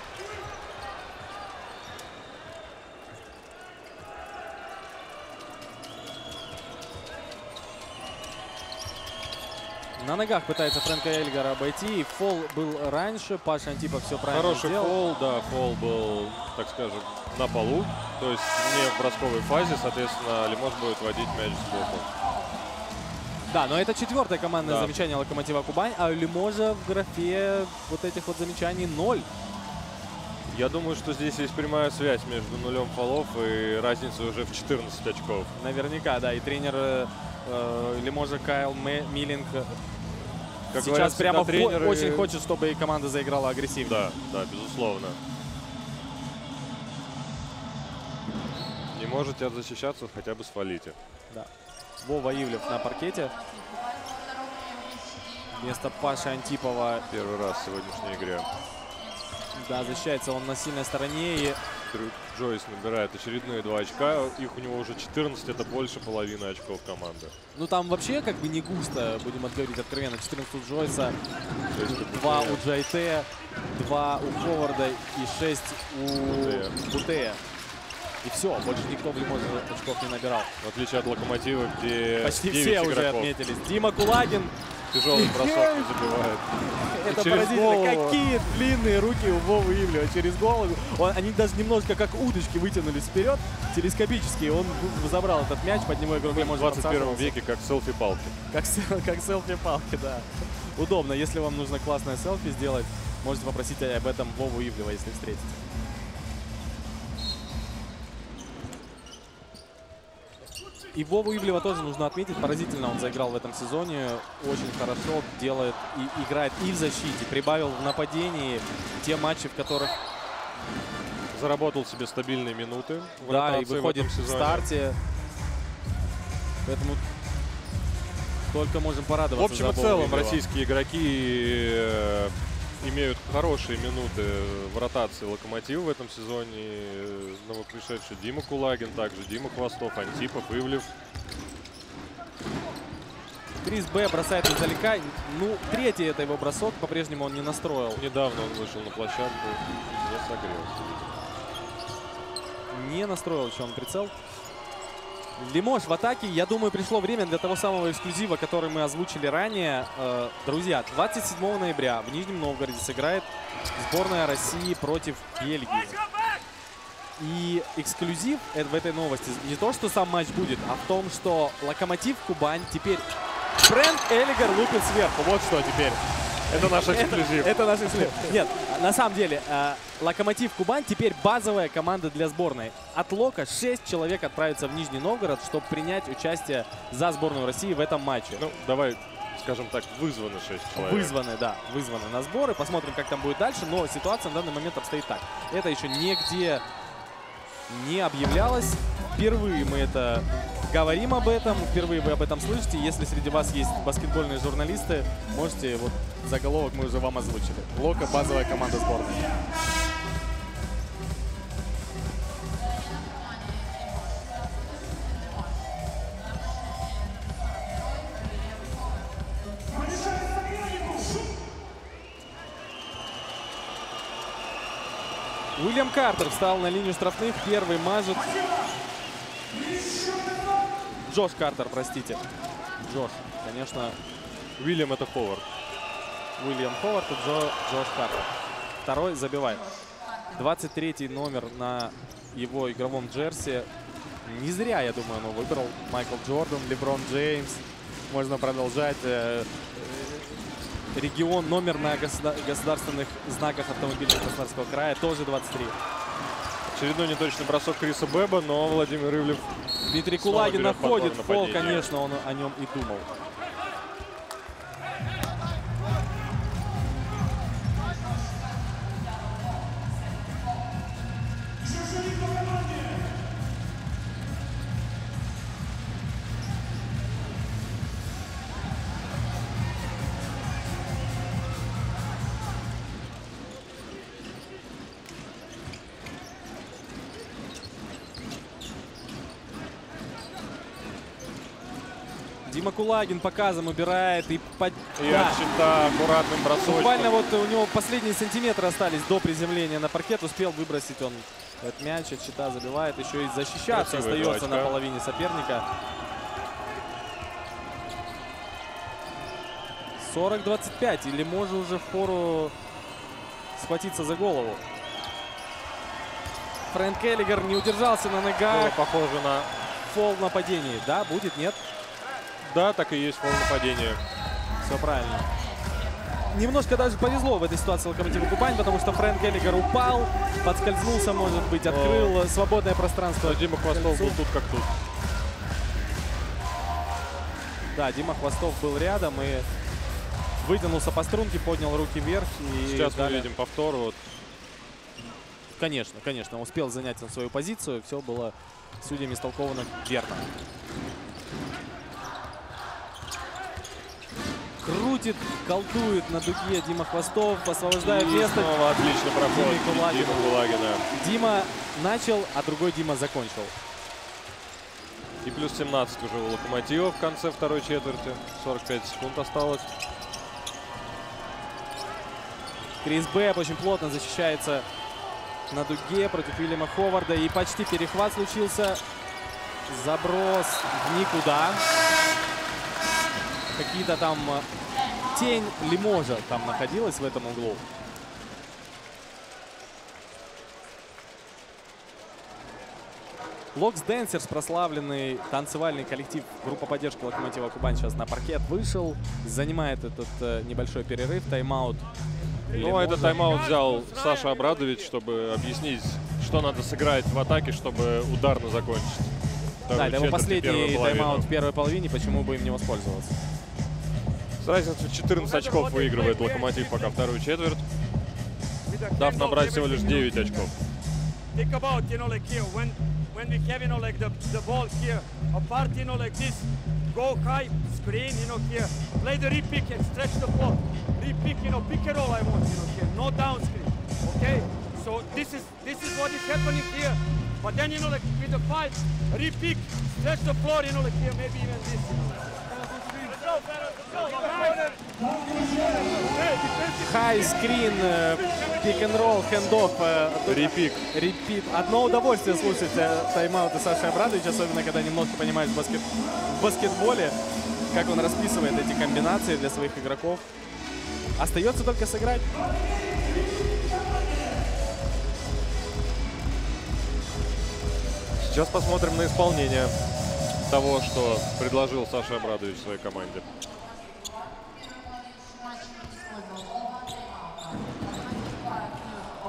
На ногах пытается Фрэнка Эльгара обойти. Фол был раньше. Паша Антипов все правильно Хороший сделал. фол, да, фол был, так скажем, на полу. То есть не в бросковой фазе, соответственно, Лимож будет водить мяч сбоку. Да, но это 4-е командное замечание Локомотива Кубань, а у Лиможа в графе вот этих вот замечаний 0. Я думаю, что здесь есть прямая связь между нулем фолов и разницей уже в 14 очков. Наверняка, да. И тренер Лиможа Кайл Миллинг Как сейчас прямо тренеры... очень хочет, чтобы команда заиграла агрессивно. Да, безусловно. Не можете защищаться, хотя бы свалите. Да. Вова Ивлев на паркете. Вместо Паши Антипова. Первый раз в сегодняшней игре. Да, защищается он на сильной стороне. И Джойс набирает очередные 2 очка. Их у него уже 14, это больше половины очков команды. ну там вообще как бы не густо, будем говорить откровенно. 14 у Джойса, 2 у Джайте, 2 у Ховарда и 6 у Бутея. И все, больше никто в Лиможе очков не набирал. В отличие от Локомотива, где почти 9 все игроков. уже отметились. Дима Кулагин. Тяжелый бросок не забивает. Это через поразительно. голову. Какие длинные руки у Вовы Ивлева через голову. Они даже немножко как удочки вытянулись вперед, телескопически. Он забрал этот мяч, под него игрок В 21 веке как селфи-палки. Как селфи-палки, да. Удобно. Если вам нужно классное селфи сделать, можете попросить об этом Вову Ивлева, если встретите. И Вову Ивлева тоже нужно отметить. Поразительно он заиграл в этом сезоне. Очень хорошо делает и играет и в защите. Прибавил в нападении те матчи, в которых... Заработал себе стабильные минуты. Да, и выходит в старте. Поэтому только можем порадоваться. В общем и целом российские игроки имеют хорошие минуты в ротации Локомотива в этом сезоне. Новопришедший Дима Кулагин, также Дима Хвостов, Антипов, Ивлев. Крис Б бросает издалека. Ну, третий это его бросок. По-прежнему он не настроил. Недавно он вышел на площадку, не согрелся. Не настроил еще он прицел. Лимож в атаке. Я думаю, пришло время для того самого эксклюзива, который мы озвучили ранее. Друзья, 27 ноября в Нижнем Новгороде сыграет сборная России против Бельгии. И эксклюзив в этой новости не то, что сам матч будет, а в том, что Локомотив Кубань теперь Фрэнк Эльгар лупит сверху. Вот что теперь. Это наш эксклюзив. Это наш эксклюзив. Нет, на самом деле, Локомотив Кубань теперь базовая команда для сборной. От Лока 6 человек отправятся в Нижний Новгород, чтобы принять участие за сборную России в этом матче. Ну, давай, скажем так, вызваны 6 человек. Вызваны, да, вызваны на сборы. Посмотрим, как там будет дальше. Но ситуация на данный момент обстоит так. Это еще нигде не объявлялось. Впервые мы это говорим об этом, впервые вы об этом слышите. Если среди вас есть баскетбольные журналисты, можете, вот заголовок мы уже вам озвучили. Лока — базовая команда сборной. Уильям Картер встал на линию штрафных. Первый мажет. Джош Картер, простите. Джош, конечно. Уильям — это Ховард. Уильям Ховард и Джош Картер. Второй забивает. 23-й номер на его игровом джерси. Не зря, я думаю, он выбрал. Майкл Джордан, Леброн Джеймс. Можно продолжать. Регион, номер на государственных знаках автомобильных Краснодарского края, тоже 23. Очередной неточный бросок Криса Беба, но Владимир Ивлев. Дмитрий Кулагин находит фол, конечно, он о нем и думал. Дима Кулагин показом убирает и от щита аккуратным бросочком. Буквально вот у него последние сантиметры остались до приземления на паркет. Успел выбросить он этот мяч, от щита забивает. Еще и защищаться красивая остается игрочка на половине соперника. 40-25. Или может уже впору схватиться за голову. Фрэнк Эллигер не удержался на ногах. Было похоже на фол в нападении. Да, будет, нет? Да, так и есть фол нападения. Все правильно. Немножко даже повезло в этой ситуации Локомотиву Кубань, потому что Фрэнк Эллигер упал, подскользнулся, может быть, открыл свободное пространство. Дима Хвостов был тут как тут. Да, Дима Хвостов был рядом и вытянулся по струнке, поднял руки вверх. И сейчас мы видим повтор. Вот. Конечно, конечно, успел занять свою позицию. Все было судьями истолковано верно. Крутит, колдует на дуге Дима Хвостов, освобождает место. Снова отличный проход Димы Кулагина. Дима начал, а другой Дима закончил. И плюс 17 уже у Локомотива в конце второй четверти. 45 секунд осталось. Крис Бэб очень плотно защищается на дуге против Уильяма Ховарда. И почти перехват случился. Заброс в никуда. Какие-то там тень Лиможа там находилась в этом углу. Локс Дэнсерс, прославленный танцевальный коллектив, группа поддержки Локомотива Кубань, сейчас на паркет вышел. Занимает этот небольшой перерыв, тайм-аут. Ну, этот тайм-аут взял Саша Абрадович, чтобы объяснить, что надо сыграть в атаке, чтобы ударно закончить. Да, это его последний тайм-аут в первой половине, почему бы им не воспользоваться. С разницей 14 очков выигрывает Локомотив пока вторую четверть, дав набрать всего лишь 9 очков. Think about, you know, like here, when we have, you know, like the ball here, apart, you know, like this, go high, screen, you know, here, play the re-pick and stretch the floor. Re-pick, you know, pick and roll I want, you know, here, no down screen, okay? So this is what is happening here. But then, you know, like with the fight, re-pick, stretch the floor, you know, like here, maybe even this, you know. Хай скрин, пик-н-ролл, хендофф, репик. Одно удовольствие слушать тайм-ауты Саши Абрадовича, особенно когда немножко понимаешь в баскетболе, как он расписывает эти комбинации для своих игроков. Остается только сыграть. Сейчас посмотрим на исполнение того, что предложил Саша Абрадович своей команде.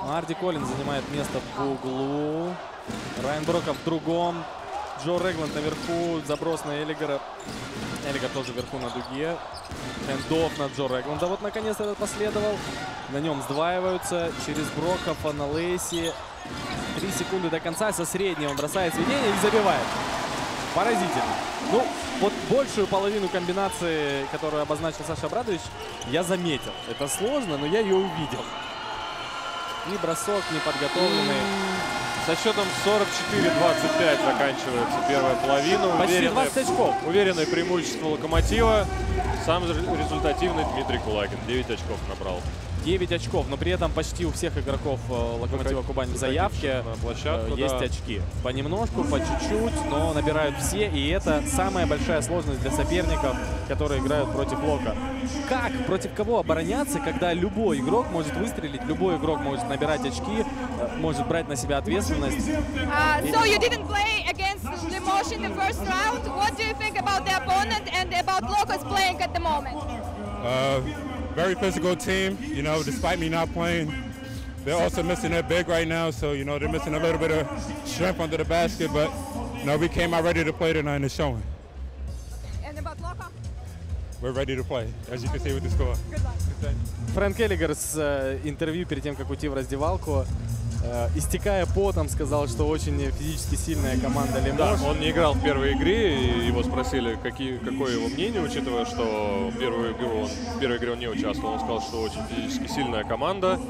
Марди Коллинз занимает место в углу. Райан Броков в другом. Джо Регланд наверху. Заброс на Элигера. Элигер тоже вверху на дуге. Хендофф на Джо Регланда. Вот наконец-то этот последовал. На нем сдваиваются. Через Брокова на Лейси. 3 секунды до конца. Со средней он бросает сведение и забивает. Поразительно. Ну, вот большую половину комбинации, которую обозначил Саша Абрадович, я заметил. Это сложно, но я ее увидел. И бросок неподготовленный. Со счетом 44-25 заканчивается первая половина. Почти 20 очков. Уверенное преимущество Локомотива. Сам результативный Дмитрий Кулагин. 9 очков набрал. 9 очков, но при этом почти у всех игроков Локомотива Кубань в заявке есть очки. Понемножку, по чуть-чуть, но набирают все. И это самая большая сложность для соперников, которые играют против Лока. Как, против кого обороняться, когда любой игрок может выстрелить, любой игрок может набирать очки, может брать на себя ответственность. So you didn't play against Limoges in the first round. What do you think about the opponent and about Locos playing at the moment? Very physical team, you know, despite me not playing. They're also missing their big right now, so, you know, they're missing a little bit of strength under the basket, but, you know, we came out ready to play tonight and it's showing. And about Loco? We're ready to play, as you can see with the score. Good luck. Фрэнк Элигер с интервью перед тем, как уйти в раздевалку, истекая потом, сказал, что очень физически сильная команда Лимож. Да, он не играл в первой игре, и его спросили, какое его мнение, учитывая, что в первой игре он не участвовал. Он сказал, что очень физически сильная команда.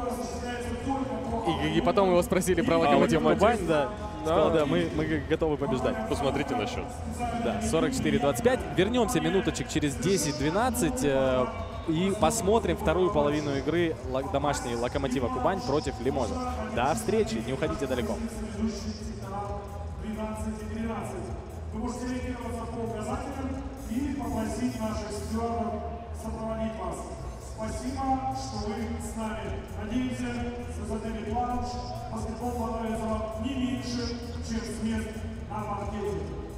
И потом его спросили про Локомотив Кубань, да. Сказал, да, мы готовы побеждать. Посмотрите на счет. Да, 44-25. Вернемся минуточек через 10-12 и посмотрим вторую половину игры домашней Локомотива Кубань против Лиможа. До встречи, не уходите далеко. 12-13. Вы можете ориентироваться по указателям и попросить наших стюардов сопроводить вас. Спасибо, что вы с нами. Надеемся, за затыльный планш баскетбол понравится вам не меньше, чем смех на паркете.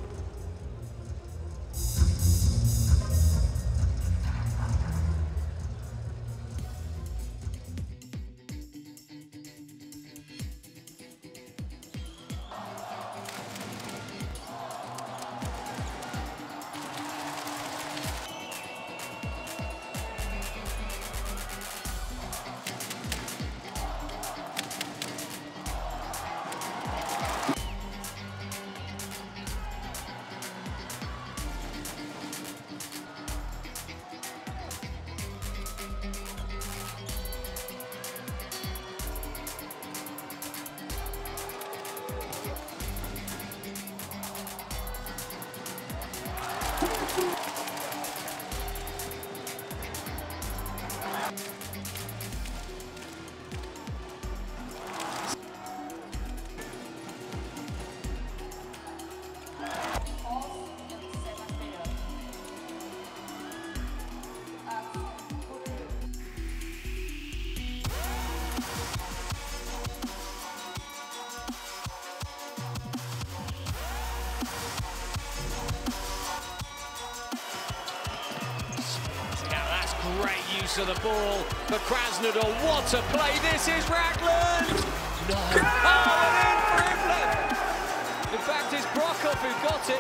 Great use of the ball for Krasnodar. What a play this is, Ragland! No. Oh, and in for Ivlev! In fact, it's Brokov who got it.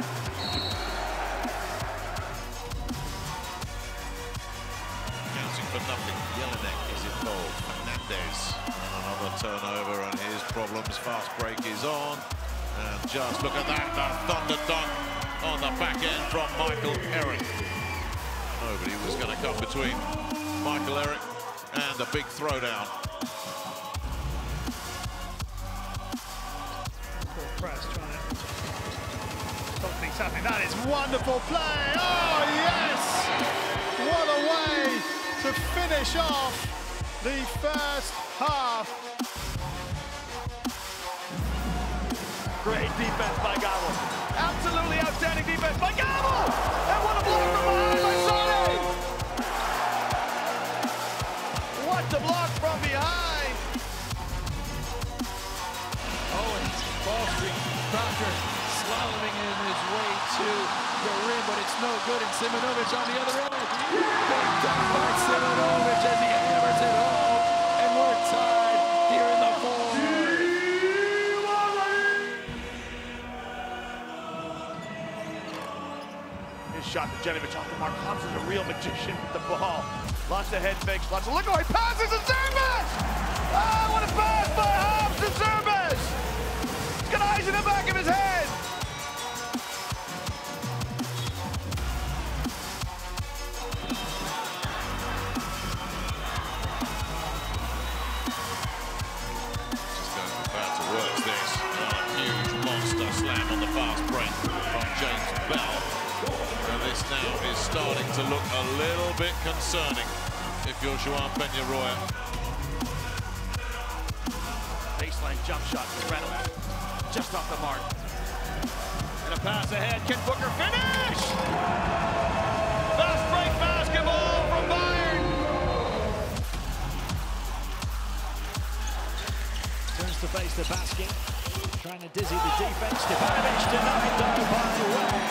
Counting for nothing, Jelinek is involved. Fernandez, and another turnover, and his problems. Fast break is on. And just look at that, the thunder dunk on the back end from Michael Eric. Nobody was going to come between Michael Eric and the big throwdown. Press trying to stop things happening. That is wonderful play. Oh yes! What a way to finish off the first half. Great defense by Gabo. Absolutely outstanding defense by Gabo. And what a block from behind by Sane. What a block from behind. Owens, ball streak, Proctor slaloming in his way to the rim, but it's no good. And Simonovic on the other end. Big dunk by Simonovic as he hammers it home. And we're tied shot to Janovic off the mark. Hobbs is a real magician with the ball. Lots of head fakes, lots of look. Oh, he passes to Zerbes! Oh, what a pass by Hobbs to Zerbes! He's got eyes in the back of his head. Slam on the fast break from James Bell. And this now is starting to look a little bit concerning if you're João Peñarroya. Baseline jump shot to Reynolds. Just off the mark. And a pass ahead. Can Booker finish? Fast break basketball from Bayern. Turns to face the basket. Trying to dizzy the defense. Stefanovic denied though by Ware.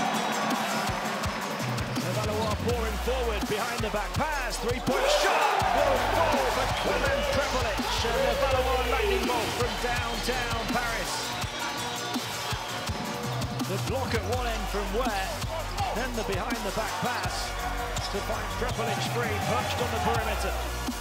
Valois pouring forward behind the back pass. Three-point shot will fall for Klemen Prepelic. And the Valois lightning bolt from downtown Paris. The block at one end from Ware. Then the behind the back pass to find Prepelic free, punched on the perimeter.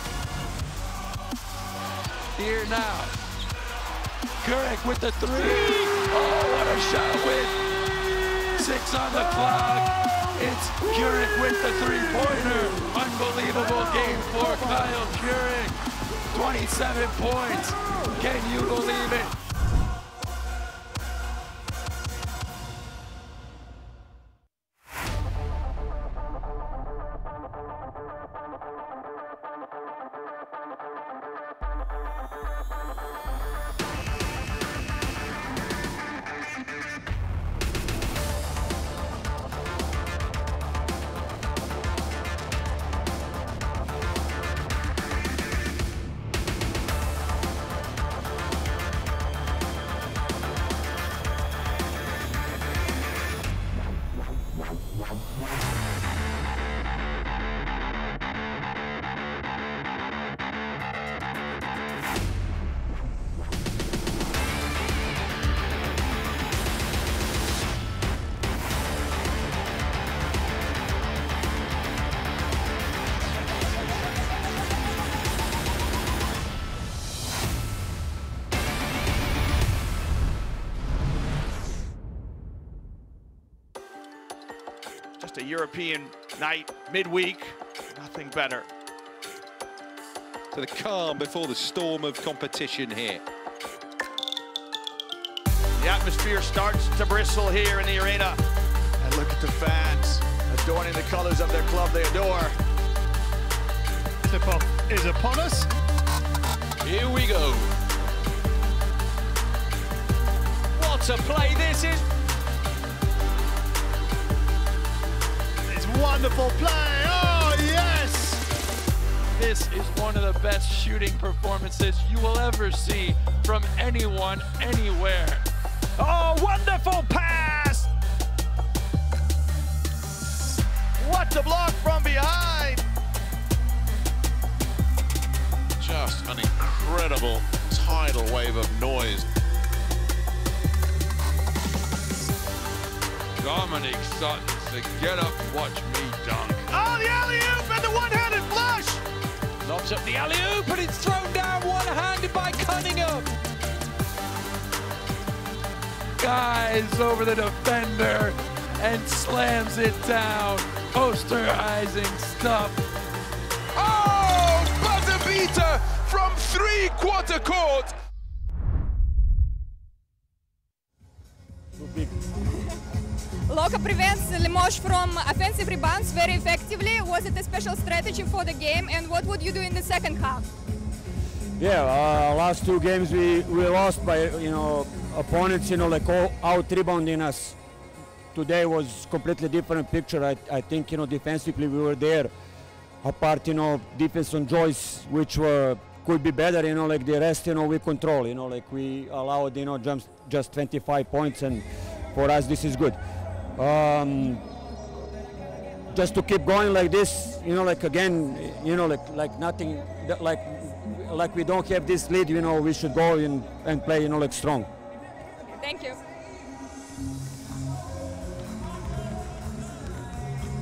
Here now. Kurek with the three. Oh, what a shot with 6 on the clock. It's Kurek with the three-pointer. Unbelievable game for Kyle Kurek. 27 points. Can you believe it? Just a European night, midweek, nothing better. To the calm before the storm of competition here. The atmosphere starts to bristle here in the arena. And look at the fans adorning the colors of their club they adore. Tip-off is upon us. Here we go. What a play this is. Wonderful play, oh yes! This is one of the best shooting performances you will ever see from anyone, anywhere. Oh, wonderful pass! What a block from behind! Just an incredible tidal wave of noise. Dominic Sutton to get up, watch me dunk. Oh, the alley-oop and the one-handed flush! Lobs up the alley-oop and it's thrown down one-handed by Cunningham. Guys over the defender and slams it down. Posterizing stuff. Oh, buzzer beater from three-quarter court. Loka prevents Limoges from offensive rebounds very effectively. Was it a special strategy for the game? And what would you do in the second half? Yeah, last 2 games we lost by, opponents, like out rebounding us. Today was completely different picture. I think, defensively we were there. Apart, defense on Joyce, which could be better, like the rest, we control, like we allowed, just 25 points, and for us this is good. Just to keep going like this, again, like nothing, like we don't have this lead, we should go and play, strong. Thank you.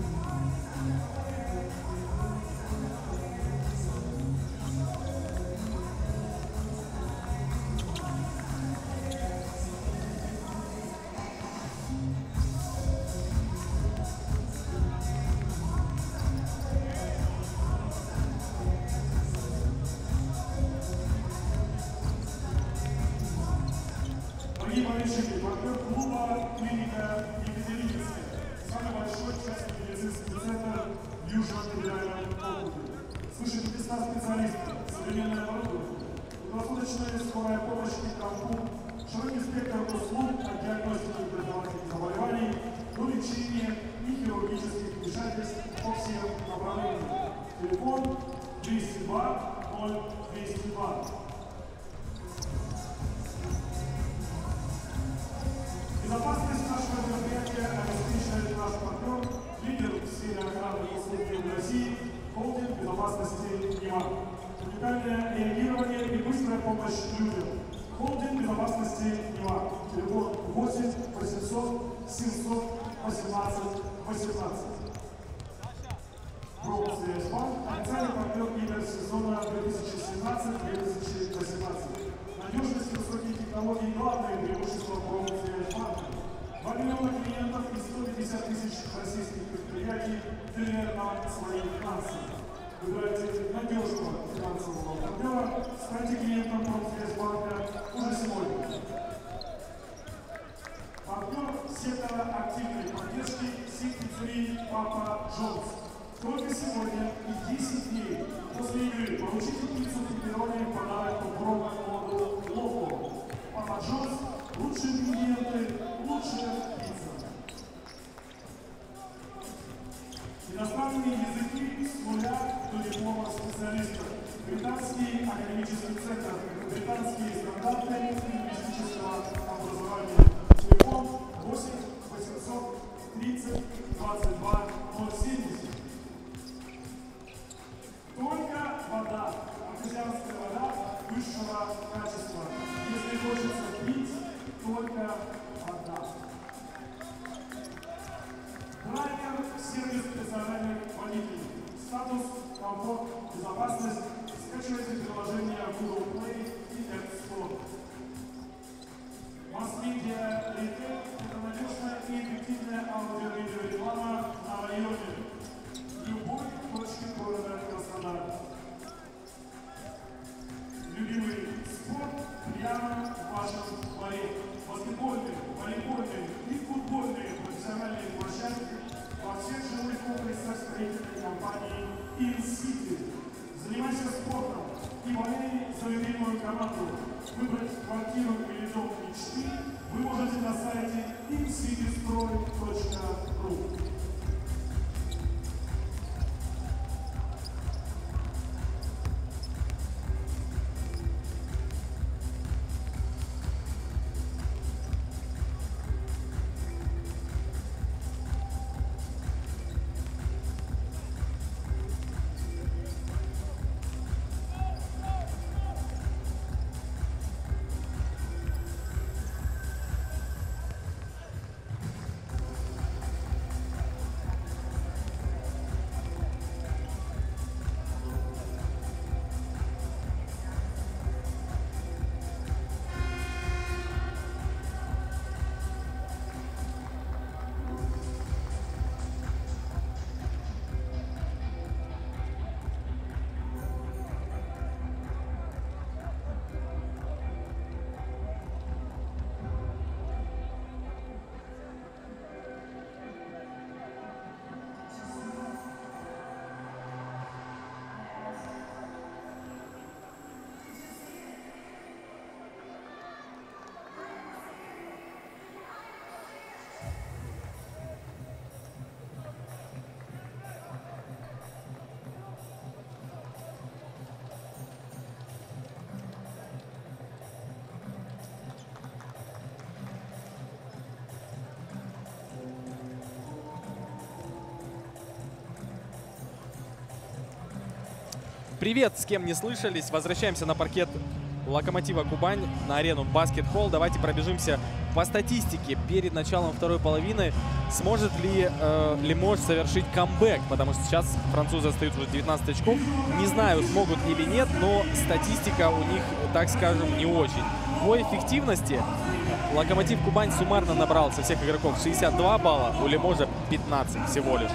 Дорогие болельщики, партнер клуба клиника Екатерининская. Самый большой частный медицинский центр в Южном федеральном округе. Свыше 500 специалистов, современное оборудование, круглосуточная скорая помощь и травмпункт, широкий спектр услуг от диагностики и профилактики заболеваний до лечения и хирургических вмешательств по всем направлениям. Телефон 202 0202. Безопасность нашего мероприятия обеспечивает наш партнер, лидер в сфере охраны услуг в России, холдинг безопасности НИМА. Уникальное реагирование и быстрая помощь людям. Холдинг безопасности НИМА. Телефон 8 800 700 18 18. Промсвязьбанк – официальный партнер игр сезона 2017-2018. Надежность и высокие технологии – главное преимущество Промсвязьбанка. 2 миллиона клиентов и 150 тысяч российских предприятий доверяют нам свои финансы. Выбирайте надежного финансового партнера, станьте клиентом Промсвязьбанка уже сегодня. Партнер сектора активной поддержки City3 Papa John's. Только сегодня и 10 дней после игры получите пиццу пепперони в подарок по промокоду LOCO. Papa John's – лучшие ингредиенты, лучшая пицца. Иностранные языки с нуля до диплома специалиста. Британский академический центр. Британские стандарты лингвистического образования. Телефон 8 800 30 22 070. Только вода, артезианская вода высшего качества. Если хочется пить, только вода. Драйвер – сервис специальных водителей. Статус, комфорт, безопасность. Скачивайте приложение Google Play и App Store. Масс-медиа Retail – это надежная и эффективная аудио-видеореклама на районе любой точки города Краснодара. Любимый спорт прямо в вашем дворе. Баскетбольные, волейбольные и футбольные профессиональные площадки во всех жилых комплексах строительной компании InCity. Занимайся спортом и болей за любимую команду. Выбрать квартиру или дом мечты вы можете на сайте incitystroy.ru. Привет, с кем не слышались. Возвращаемся на паркет Локомотива Кубань, на арену Баскет-холл. Давайте пробежимся по статистике перед началом второй половины. Сможет ли Лимож совершить камбэк? Потому что сейчас французы остаются уже 19 очков. Не знаю, смогут или нет, но статистика у них, так скажем, не очень. По эффективности Локомотив Кубань суммарно набрал со всех игроков 62 балла, у Лиможа 15 всего лишь.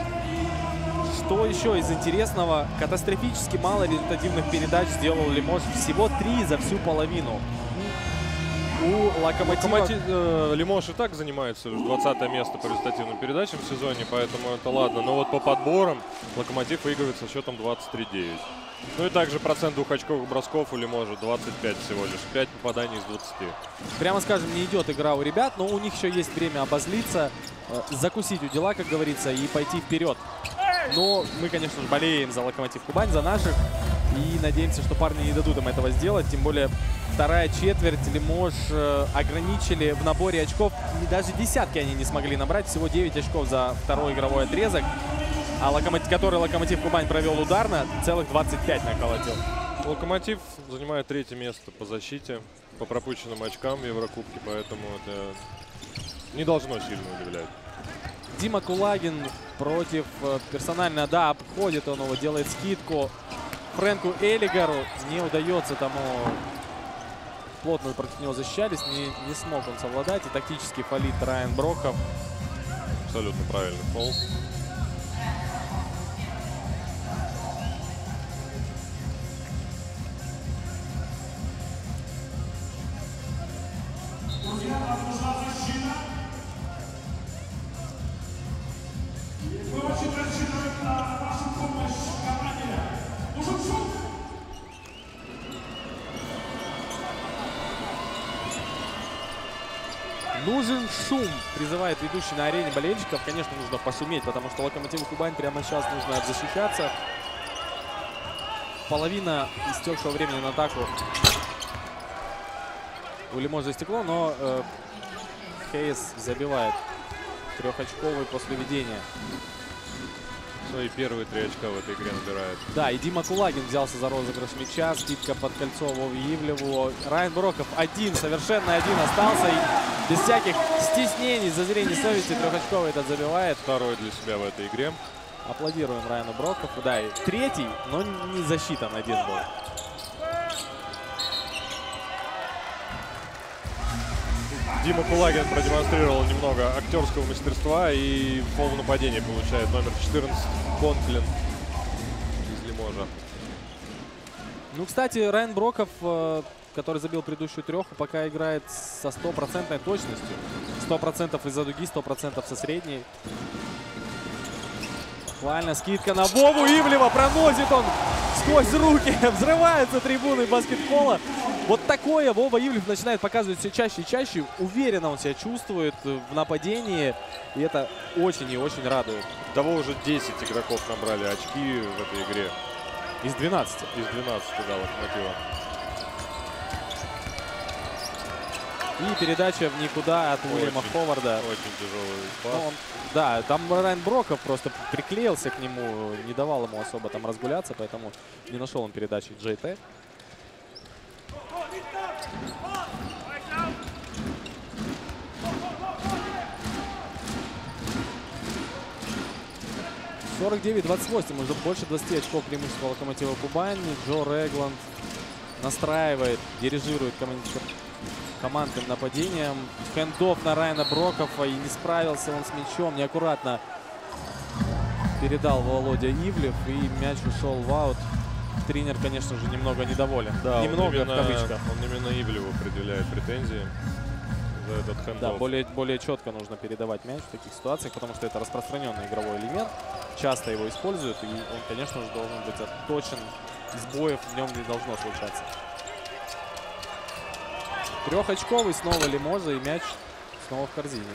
Что еще из интересного? Катастрофически мало результативных передач сделал Лимож. Всего 3 за всю половину. у Локомотива... Лимош и так занимается 20 место по результативным передачам в сезоне, поэтому это ладно. Но вот по подборам Локомотив выигрывает со счетом 23-9. Ну и также процент двухочковых бросков у Лиможа 25 всего лишь. 5 попаданий из 20. Прямо скажем, не идет игра у ребят, но у них еще есть время обозлиться, закусить у дела, как говорится, и пойти вперед. Но мы, конечно же, болеем за Локомотив Кубань, за наших. И надеемся, что парни не дадут им этого сделать. Тем более вторая четверть Лимож ограничили в наборе очков. И даже десятки они не смогли набрать. Всего 9 очков за второй игровой отрезок. А который Локомотив Кубань провел ударно, целых 25 наколотил. Локомотив занимает 3-е место по защите, по пропущенным очкам в Еврокубке. Поэтому это не должно сильно удивлять. Дима Кулагин против персонально, да, обходит он его, делает скидку Фрэнку Элигару. Не удается тому, плотно против него защищались, не смог он совладать. И тактически фалит Райан Броков. Абсолютно правильный фол. Нужен шум, призывает ведущий на арене болельщиков. Конечно, нужно пошуметь, потому что Локомотиву Кубань прямо сейчас нужно защищаться. Половина истекшего времени на атаку у Лиможа истекло, но Хейс забивает трехочковый после ведения. Свои первые 3 очка в этой игре набирает. Да, и Дима Кулагин взялся за розыгрыш мяча. Скидка под кольцо Вове Ивлеву. Райан Броков совершенно один остался. И без всяких стеснений, зазрений совести трехочковый этот забивает. Второй для себя в этой игре. Аплодируем Райану Брокову. Да, и 3-й, но не засчитан, 1 был. Дима Кулагин продемонстрировал немного актерского мастерства и фол в нападении получает номер 14 Конклин из Лиможа. Ну, кстати, Райан Броков, который забил предыдущую треху, пока играет со 100% точностью. 100% из-за дуги, 100% со средней. Буквально скидка на Вову Ивлева. Проносит он сквозь руки. Взрываются трибуны баскетбола. Вот такое Вова Ивлев начинает показывать все чаще и чаще. Уверенно он себя чувствует в нападении. И это очень и очень радует. Того уже 10 игроков набрали очки в этой игре. Из 12. Из 12, да, Локомотива. И передача в никуда от Уильяма Ховарда. Очень тяжелый пас. Да, там Райан Броков просто приклеился к нему, не давал ему особо там разгуляться, поэтому не нашел он передачи Джей Т. — 49-28, уже больше 20 очков преимущества Локомотива Кубань. Джо Регланд настраивает, дирижирует командным нападением. Хендофф на Райана Брокова, и не справился он с мячом, неаккуратно передал Володя Ивлев, и мяч ушел в аут. Тренер, конечно же, немного недоволен. Да, немного в кавычках. Он именно Ивлеву предъявляет претензии за этот хендофф. Да, более четко нужно передавать мяч в таких ситуациях, потому что это распространенный игровой элемент. Часто его используют, и он, конечно же, должен быть отточен. Сбоев в нем не должно случаться. Трехочковый снова Лиможа, и мяч снова в корзине.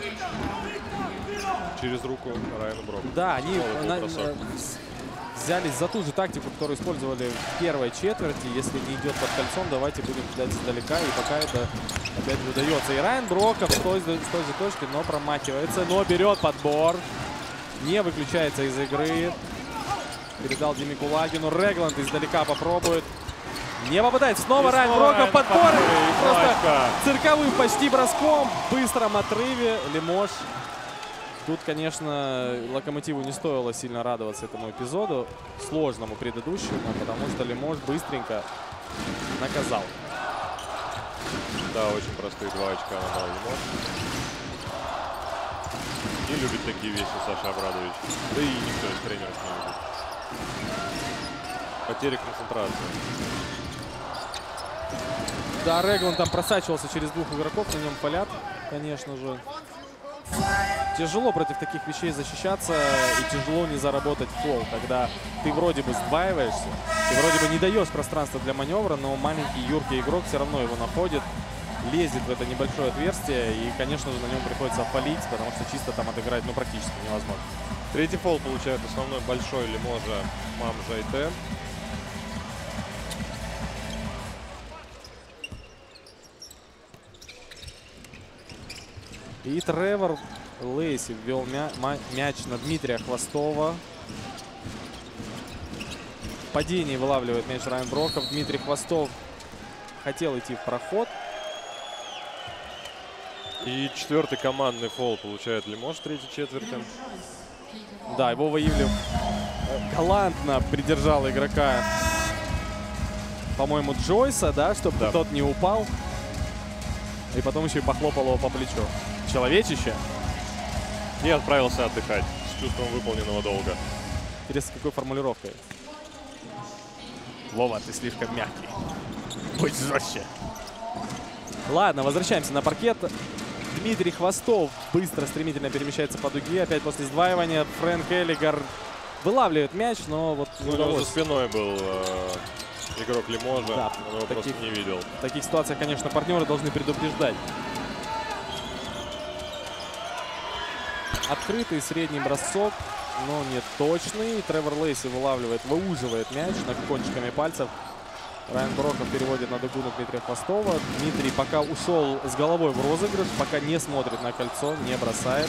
Через руку Райану Броку. Да, они взялись за ту же тактику, которую использовали в первой четверти. Если не идет под кольцом, давайте будем кидать издалека. И пока это опять выдается. И Райан Броков с той же точки, но промахивается. Но берет подбор. Не выключается из игры. Передал Диме Кулагину. Регланд издалека попробует. Не попадает. Снова Райан Броков. Подбор. Просто цирковым почти броском. В быстром отрыве Лимож. Тут, конечно, Локомотиву не стоило сильно радоваться этому эпизоду, сложному предыдущему, потому что Лимож быстренько наказал. Да, очень простые 2 очка набрал Лимож. Не любит такие вещи Саша Абрадович. Да и никто из тренеров не любит. Потеря концентрации. Да, Реглан там просачивался через двух игроков, на нем палят, конечно же. Тяжело против таких вещей защищаться и тяжело не заработать фол, когда ты вроде бы сдваиваешься, ты вроде бы не даешь пространства для маневра, но маленький юркий игрок все равно его находит, лезет в это небольшое отверстие, и, конечно же, на нем приходится фолить, потому что чисто там отыграть, ну, практически невозможно. Третий фол получает основной большой Лиможа Мам Жайте. И Тревор Лейси ввел мяч на Дмитрия Хвостова. В падении вылавливает мяч Райан Броков. Дмитрий Хвостов хотел идти в проход. И четвертый командный фол получает Лимож в третьей четверти. Да, его Ивлев галантно придержал игрока, по-моему, Джойса, да, чтобы тот не упал. И потом еще и похлопал его по плечу. Человечище. И отправился отдыхать с чувством выполненного долга. Интересно, с какой формулировкой. Вова, ты слишком мягкий. Будь жестче. Ладно, возвращаемся на паркет. Дмитрий Хвостов быстро, стремительно перемещается по дуге. Опять после сдваивания Фрэнк Эллигар вылавливает мяч, но вот... У него за спиной был игрок Лиможа, да, он его просто не видел. В таких ситуациях, конечно, партнеры должны предупреждать. Открытый средний бросок, но не точный. Тревор Лейси выуживает мяч кончиками пальцев. Райан Броков переводит на дугу на Дмитрия Хвостова. Дмитрий пока ушел с головой в розыгрыш, пока не смотрит на кольцо, не бросает.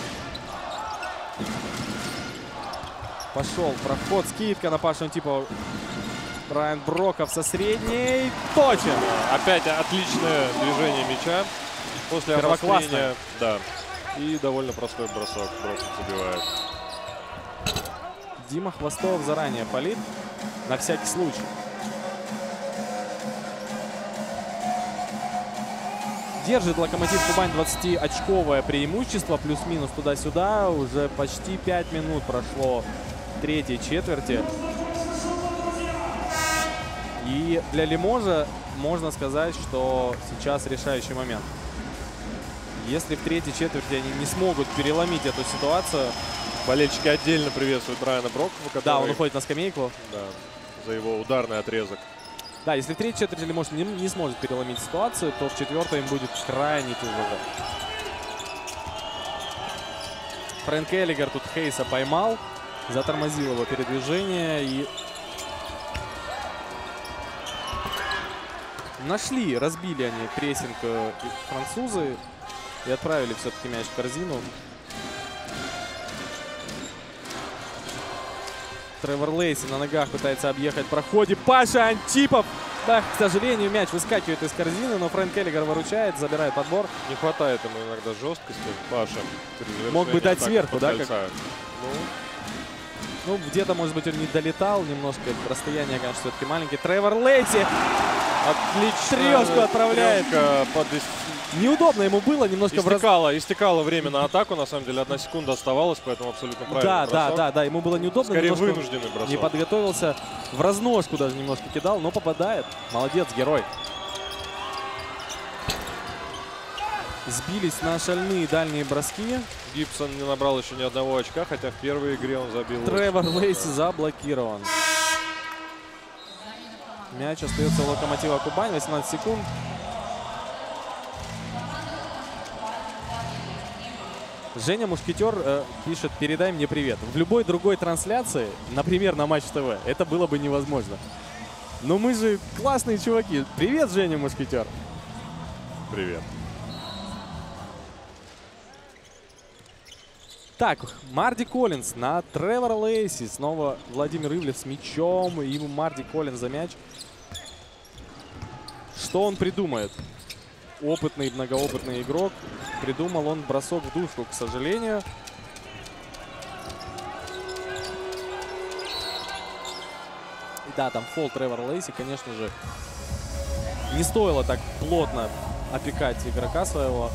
Пошел проход, скидка на Пашу Антипова. Райан Броков со средней. Точен! Опять отличное движение мяча. После обострения. Да. И довольно простой бросок. Бросок забивает. Дима Хвостов заранее палит. На всякий случай. Держит Локомотив Кубань 20-очковое преимущество. Плюс-минус туда-сюда. Уже почти 5 минут прошло третьей четверти. И для Лиможа можно сказать, что сейчас решающий момент. Если в третьей четверти они не смогут переломить эту ситуацию... Болельщики отдельно приветствуют Райана Брокова, который... Да, он уходит на скамейку. Да, за его ударный отрезок. Да, если в третьей четверти Лимож не сможет переломить ситуацию, то в четвертой им будет крайне тяжело. Фрэнк Эллигар тут Хейса поймал, затормозил его передвижение и... разбили они прессинг французы и отправили все-таки мяч в корзину. Тревор Лейси на ногах пытается объехать в проходе. Паша Антипов. Да, к сожалению, мяч выскакивает из корзины, но Фрэнк Эллигар выручает, забирает подбор. Не хватает ему иногда жесткости. Паша. Мог бы дать сверху, да? Как... Ну, где-то, может быть, он не долетал немножко. Расстояние, конечно, все-таки маленькое. Тревор Лейси. Отлично. Трешку отправляет. Неудобно ему было немножко истекало время на атаку, на самом деле 1 секунда оставалась, поэтому абсолютно правильно. Да, ему было неудобно. Скорее вынужденный бросок. Не подготовился, в разножку даже немножко кидал, но попадает. Молодец, герой. Сбились на шальные дальние броски. Гибсон не набрал еще ни одного очка, хотя в первой игре он забил. Тревор Лейси заблокирован. Мяч остается у Локомотива Кубань. 18 секунд. Женя Мушкетер пишет: передай мне привет. В любой другой трансляции, например, на Матч ТВ, это было бы невозможно. Но мы же классные чуваки. Привет, Женя Мушкетер. Привет. Так, Марди Коллинс на Тревор Лейси. Снова Владимир Ивлев с мячом. И Марди Коллинс за мяч. Что он придумает? Опытный, многоопытный игрок. Придумал он бросок в дужку, к сожалению. И да, там фол Тревор Лейси, конечно же. Не стоило так плотно опекать игрока своего.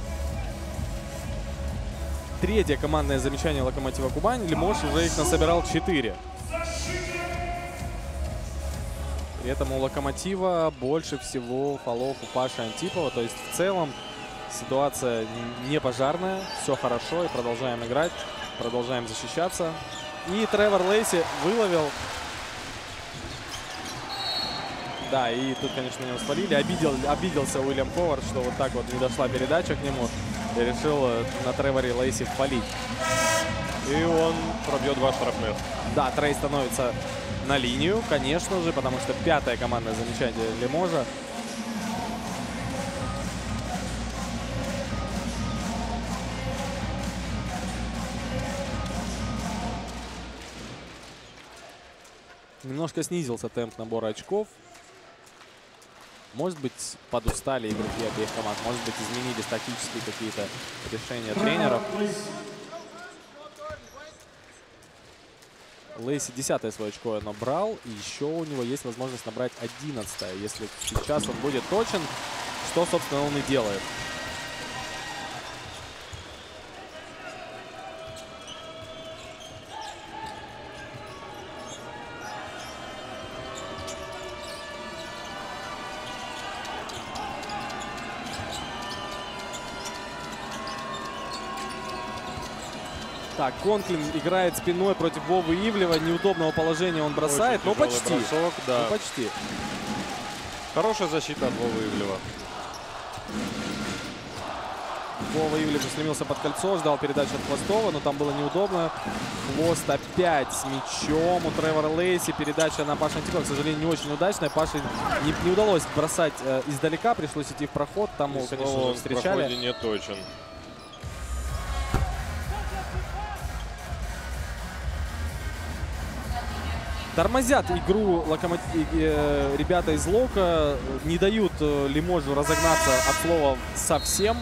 Третье командное замечание Локомотива Кубань. Лимож уже их насобирал 4. При этом у Локомотива больше всего фолов у Паши Антипова. То есть в целом ситуация не пожарная. Все хорошо и продолжаем играть. Продолжаем защищаться. И Тревор Лейси выловил. Да, и тут, конечно, его свалили. Обиделся Уильям Ховард, что вот так вот не дошла передача к нему. И решил на Треворе Лейси впалить. И он пробьет 2 штрафных. Да, Трей становится на линию, конечно же, потому что 5-е командное замечание Лиможа. Немножко снизился темп набора очков. Может быть, подустали игроки обеих команд. Может быть, изменились тактические какие-то решения тренеров. Лейси 10-е свое очко набрал. И еще у него есть возможность набрать 11-е. Если сейчас он будет точен, что, собственно, он и делает. Так, Конклин играет спиной против Вовы Ивлева. Неудобного положения он бросает, но почти. Бросок, да. Ну, почти. Хорошая защита от Вовы Ивлева. Вова Ивлев стремился под кольцо, ждал передачу от Хвостова, но там было неудобно. Хвост опять с мячом у Тревора Лейси. Передача на Пашу Антипова, к сожалению, не очень удачная. Паше не удалось бросать издалека, пришлось идти в проход. Там его, конечно же, встречали. В проходе не точен. Тормозят игру ребята из Лока, не дают Лиможу разогнаться от слова совсем.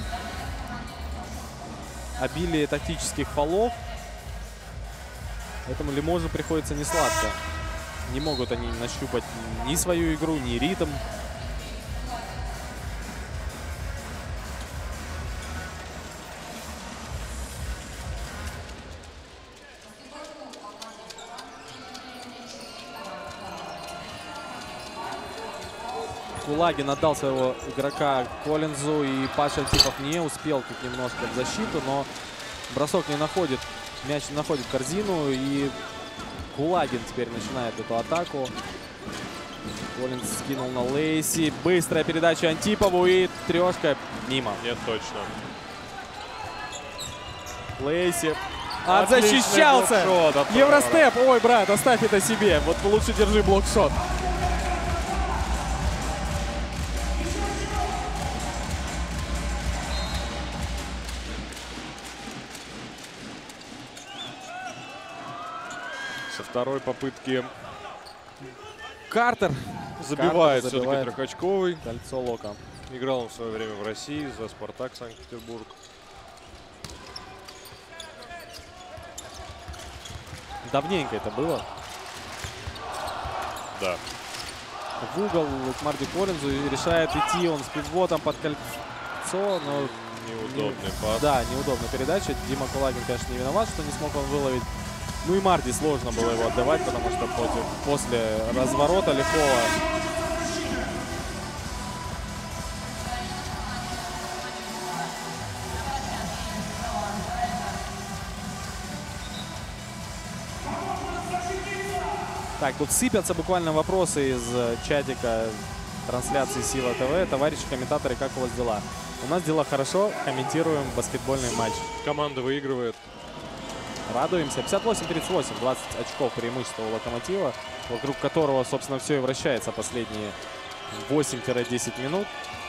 Обилие тактических фолов. Поэтому Лиможу приходится несладко. Не могут они нащупать ни свою игру, ни ритм. Кулагин отдал своего игрока Коллинзу, и Паша Антипов не успел тут немножко в защиту, но бросок не находит, мяч не находит корзину, и Кулагин теперь начинает эту атаку. Коллинз скинул на Лейси, быстрая передача Антипову, и трешка мимо. Нет, точно. Лейси отзащищался. Евростеп, ой, брат, оставь это себе, вот лучше держи блокшот. Со второй попытки Картер забивает все-таки трехочковый. Кольцо Лока. Играл он в свое время в России за Спартак Санкт-Петербург. Давненько это было. Да. В угол к Марди Коллинзу и решает идти он с пивотом под кольцо, но неудобный пас. Да, неудобная передача. Дима Кулагин, конечно, не виноват, что не смог он выловить. Ну и Марди сложно было его отдавать, потому что после разворота лихого Так, тут сыпятся буквально вопросы из чатика трансляции Сила ТВ. Товарищи комментаторы, как у вас дела? У нас дела хорошо, комментируем баскетбольный матч. Команда выигрывает. Радуемся. 58-38, 20 очков преимущества у Локомотива, вокруг которого, собственно, все и вращается последние 8-10 минут.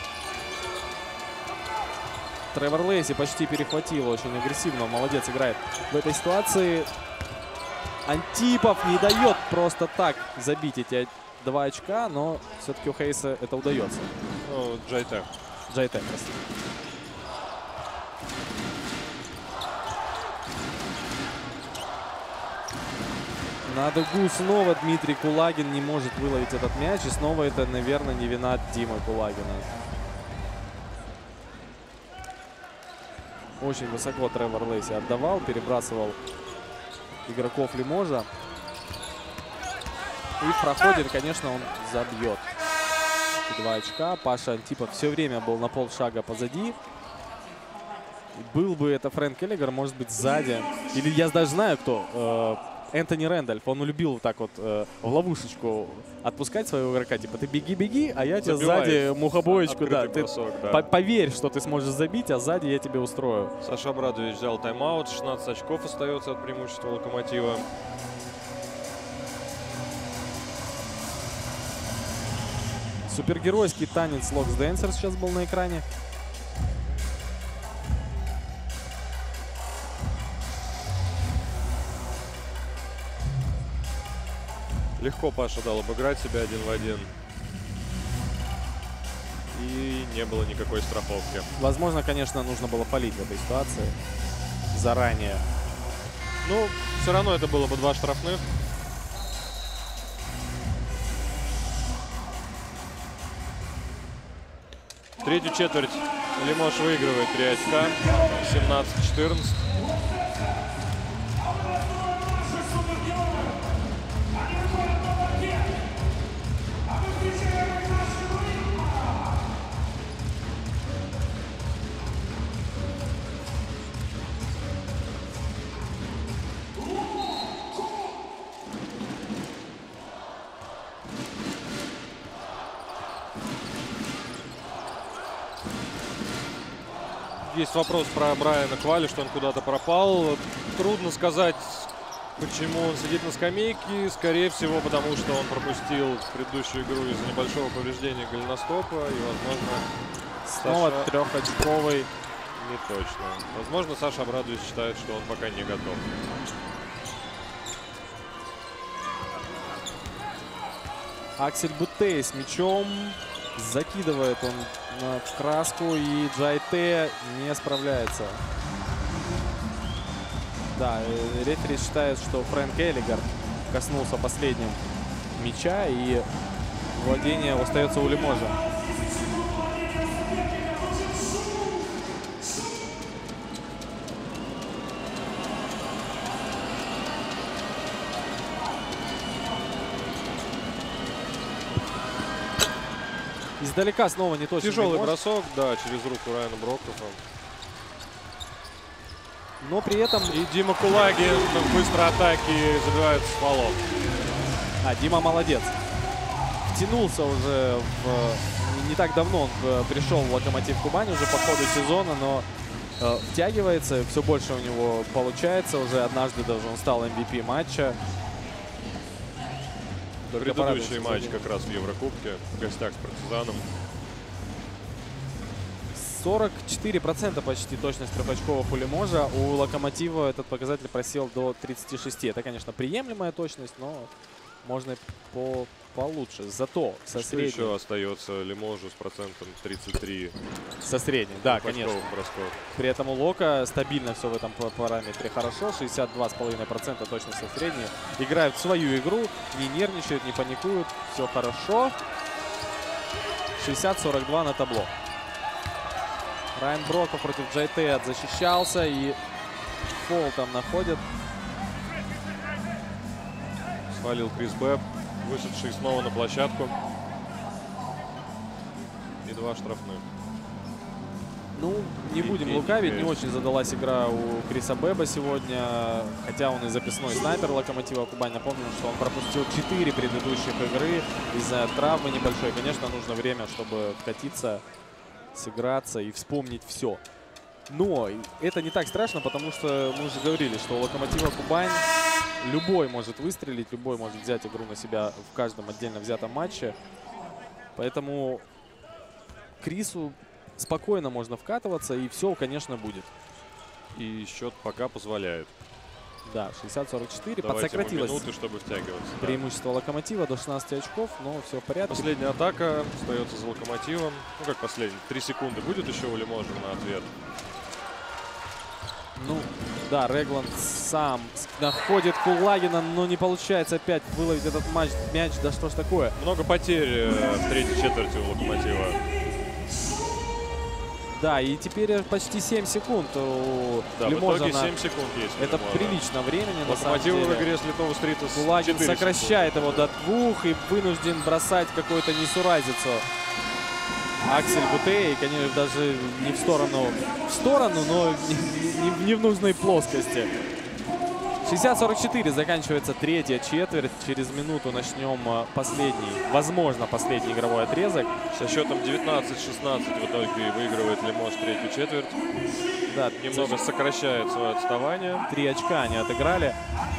Тревор Лейси почти перехватил, очень агрессивно, молодец, играет в этой ситуации. Антипов не дает просто так забить эти 2 очка, но все-таки у Хейса это удается. Ну, Джайтек. Джайтек, простите. На дугу снова Дмитрий Кулагин не может выловить этот мяч. И снова это, наверное, не вина Димы Кулагина. Очень высоко Тревор Лейси отдавал, перебрасывал игроков Лиможа. И в проходе, конечно, он забьет 2 очка. Паша Антипов все время был на полшага позади. Был бы это Фрэнк Эллигер, может быть, сзади. Или я даже знаю, кто. Энтони Рэндольф. Он любил вот так вот в ловушечку отпускать своего игрока. Типа, ты беги-беги, а я тебе сзади мухобоечку. Да, бросок, ты поверь, что ты сможешь забить, а сзади я тебе устрою. Саша Абрадович взял тайм-аут. 16 очков остается от преимущества Локомотива. Супергеройский танец Локс Дэнсер сейчас был на экране. Легко Паша дал обыграть себя 1 в 1. И не было никакой страховки. Возможно, конечно, нужно было палить в этой ситуации заранее. Ну, все равно это было бы 2 штрафных. Третью четверть Лимош выигрывает 3 очка. 17-14. Есть вопрос про Брайана Квали, что он куда-то пропал. Трудно сказать, почему он сидит на скамейке. Скорее всего, потому что он пропустил предыдущую игру из-за небольшого повреждения голеностопа. И, возможно, снова трехочковый. Не точно. Возможно, Саша Абрадович считает, что он пока не готов. Аксель Бутей с мячом. Закидывает он в краску, и Джайте не справляется. Да, рефери считает, что Фрэнк Эллигер коснулся последним мяча, и владение остается у Лиможа. Издалека снова не точно. Тяжелый бросок, да, через руку Райана Броккофа. Но при этом... И Дима Кулагин в быстрой атаке забивает с фолов. А, Дима молодец. Втянулся уже не так давно он пришел в Локомотив Кубань уже по ходу сезона, но втягивается, все больше у него получается. Уже однажды даже он стал MVP матча. Предыдущий матч как раз в Еврокубке в гостях с Партизаном. 44% почти точность трехочковых у Лиможа. У Локомотива этот показатель просел до 36. Это, конечно, приемлемая точность, но можно получше. Зато со средней... Что еще остается Лиможу с процентом 33? Со средней, да, конечно. Бросков. При этом у Лока стабильно все в этом параметре хорошо. 62,5% точность со средней. Играют в свою игру, не нервничают, не паникуют. Все хорошо. 60-42 на табло. Райан Броккоф против Джайте защищался, и фол там находит. Свалил Крис Бэб, вышедший снова на площадку. И 2 штрафных. Ну, не будем лукавить, не очень задалась игра у Криса Бэба сегодня. Хотя он и записной снайпер Локомотива Кубань. Напомню, что он пропустил 4 предыдущих игры из-за травмы небольшой. Конечно, нужно время, чтобы вкатиться, сыграться и вспомнить все. Но это не так страшно, потому что мы уже говорили, что у Локомотива Кубань любой может выстрелить, любой может взять игру на себя в каждом отдельно взятом матче. Поэтому Крису спокойно можно вкатываться, и все, конечно, будет. И счет пока позволяет. Да, 60-44. Подсократилось минуты, чтобы втягиваться. Преимущество Локомотива до 16 очков, но все в порядке. Последняя атака остается за Локомотивом. Ну, как последний? 3 секунды будет еще у Лиможа на ответ. Ну, да, Регланд сам находит Кулагина, но не получается опять выловить этот мяч. Да что ж такое? Много потерь в третьей четверти у Локомотива. Да, и теперь почти 7 секунд у Лиможа. В итоге 7 секунд есть. Это прилично времени, на самом Локомотив деле. в игре с Литового стрита. Кулагин сокращает его до 2 и вынужден бросать какую-то несуразицу. Аксель Бутей, конечно, даже не в сторону, но не в нужной плоскости. 60-44 заканчивается третья четверть. Через минуту начнем последний, возможно, последний игровой отрезок. Со счетом 19-16 в итоге выигрывает Лимож третью четверть. Да, немного сокращает свое отставание. 3 очка они отыграли.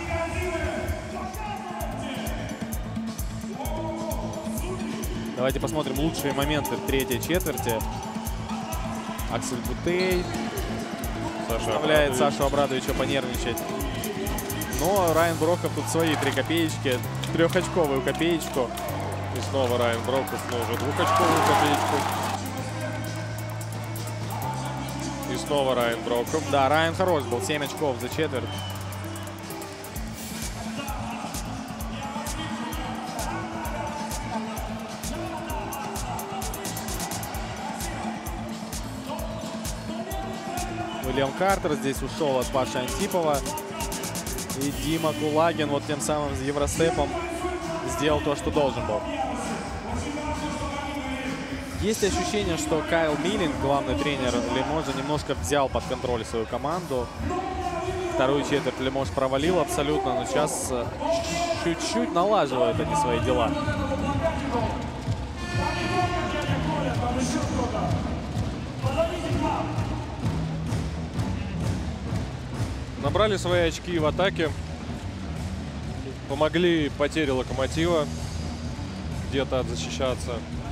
Давайте посмотрим лучшие моменты в третьей четверти. Аксель Бутей заставляет Сашу Абрадовича понервничать. Но Райан Броков тут свои 3 копеечки, 3-очковую копеечку. И снова Райан Броков, но уже 2-очковую копеечку. И снова Райан Броков. Да, Райан хорош был, 7 очков за четверть. Уильям Картер здесь ушел от Паши Антипова. И Дима Кулагин вот тем самым с Евростепом сделал то, что должен был. Есть ощущение, что Кайл Миллинг, главный тренер Лиможа, немножко взял под контроль свою команду. Вторую четверть Лимож провалил абсолютно, но сейчас чуть-чуть налаживают они свои дела. Набрали свои очки в атаке. Помогли потери Локомотива где-то защищаться.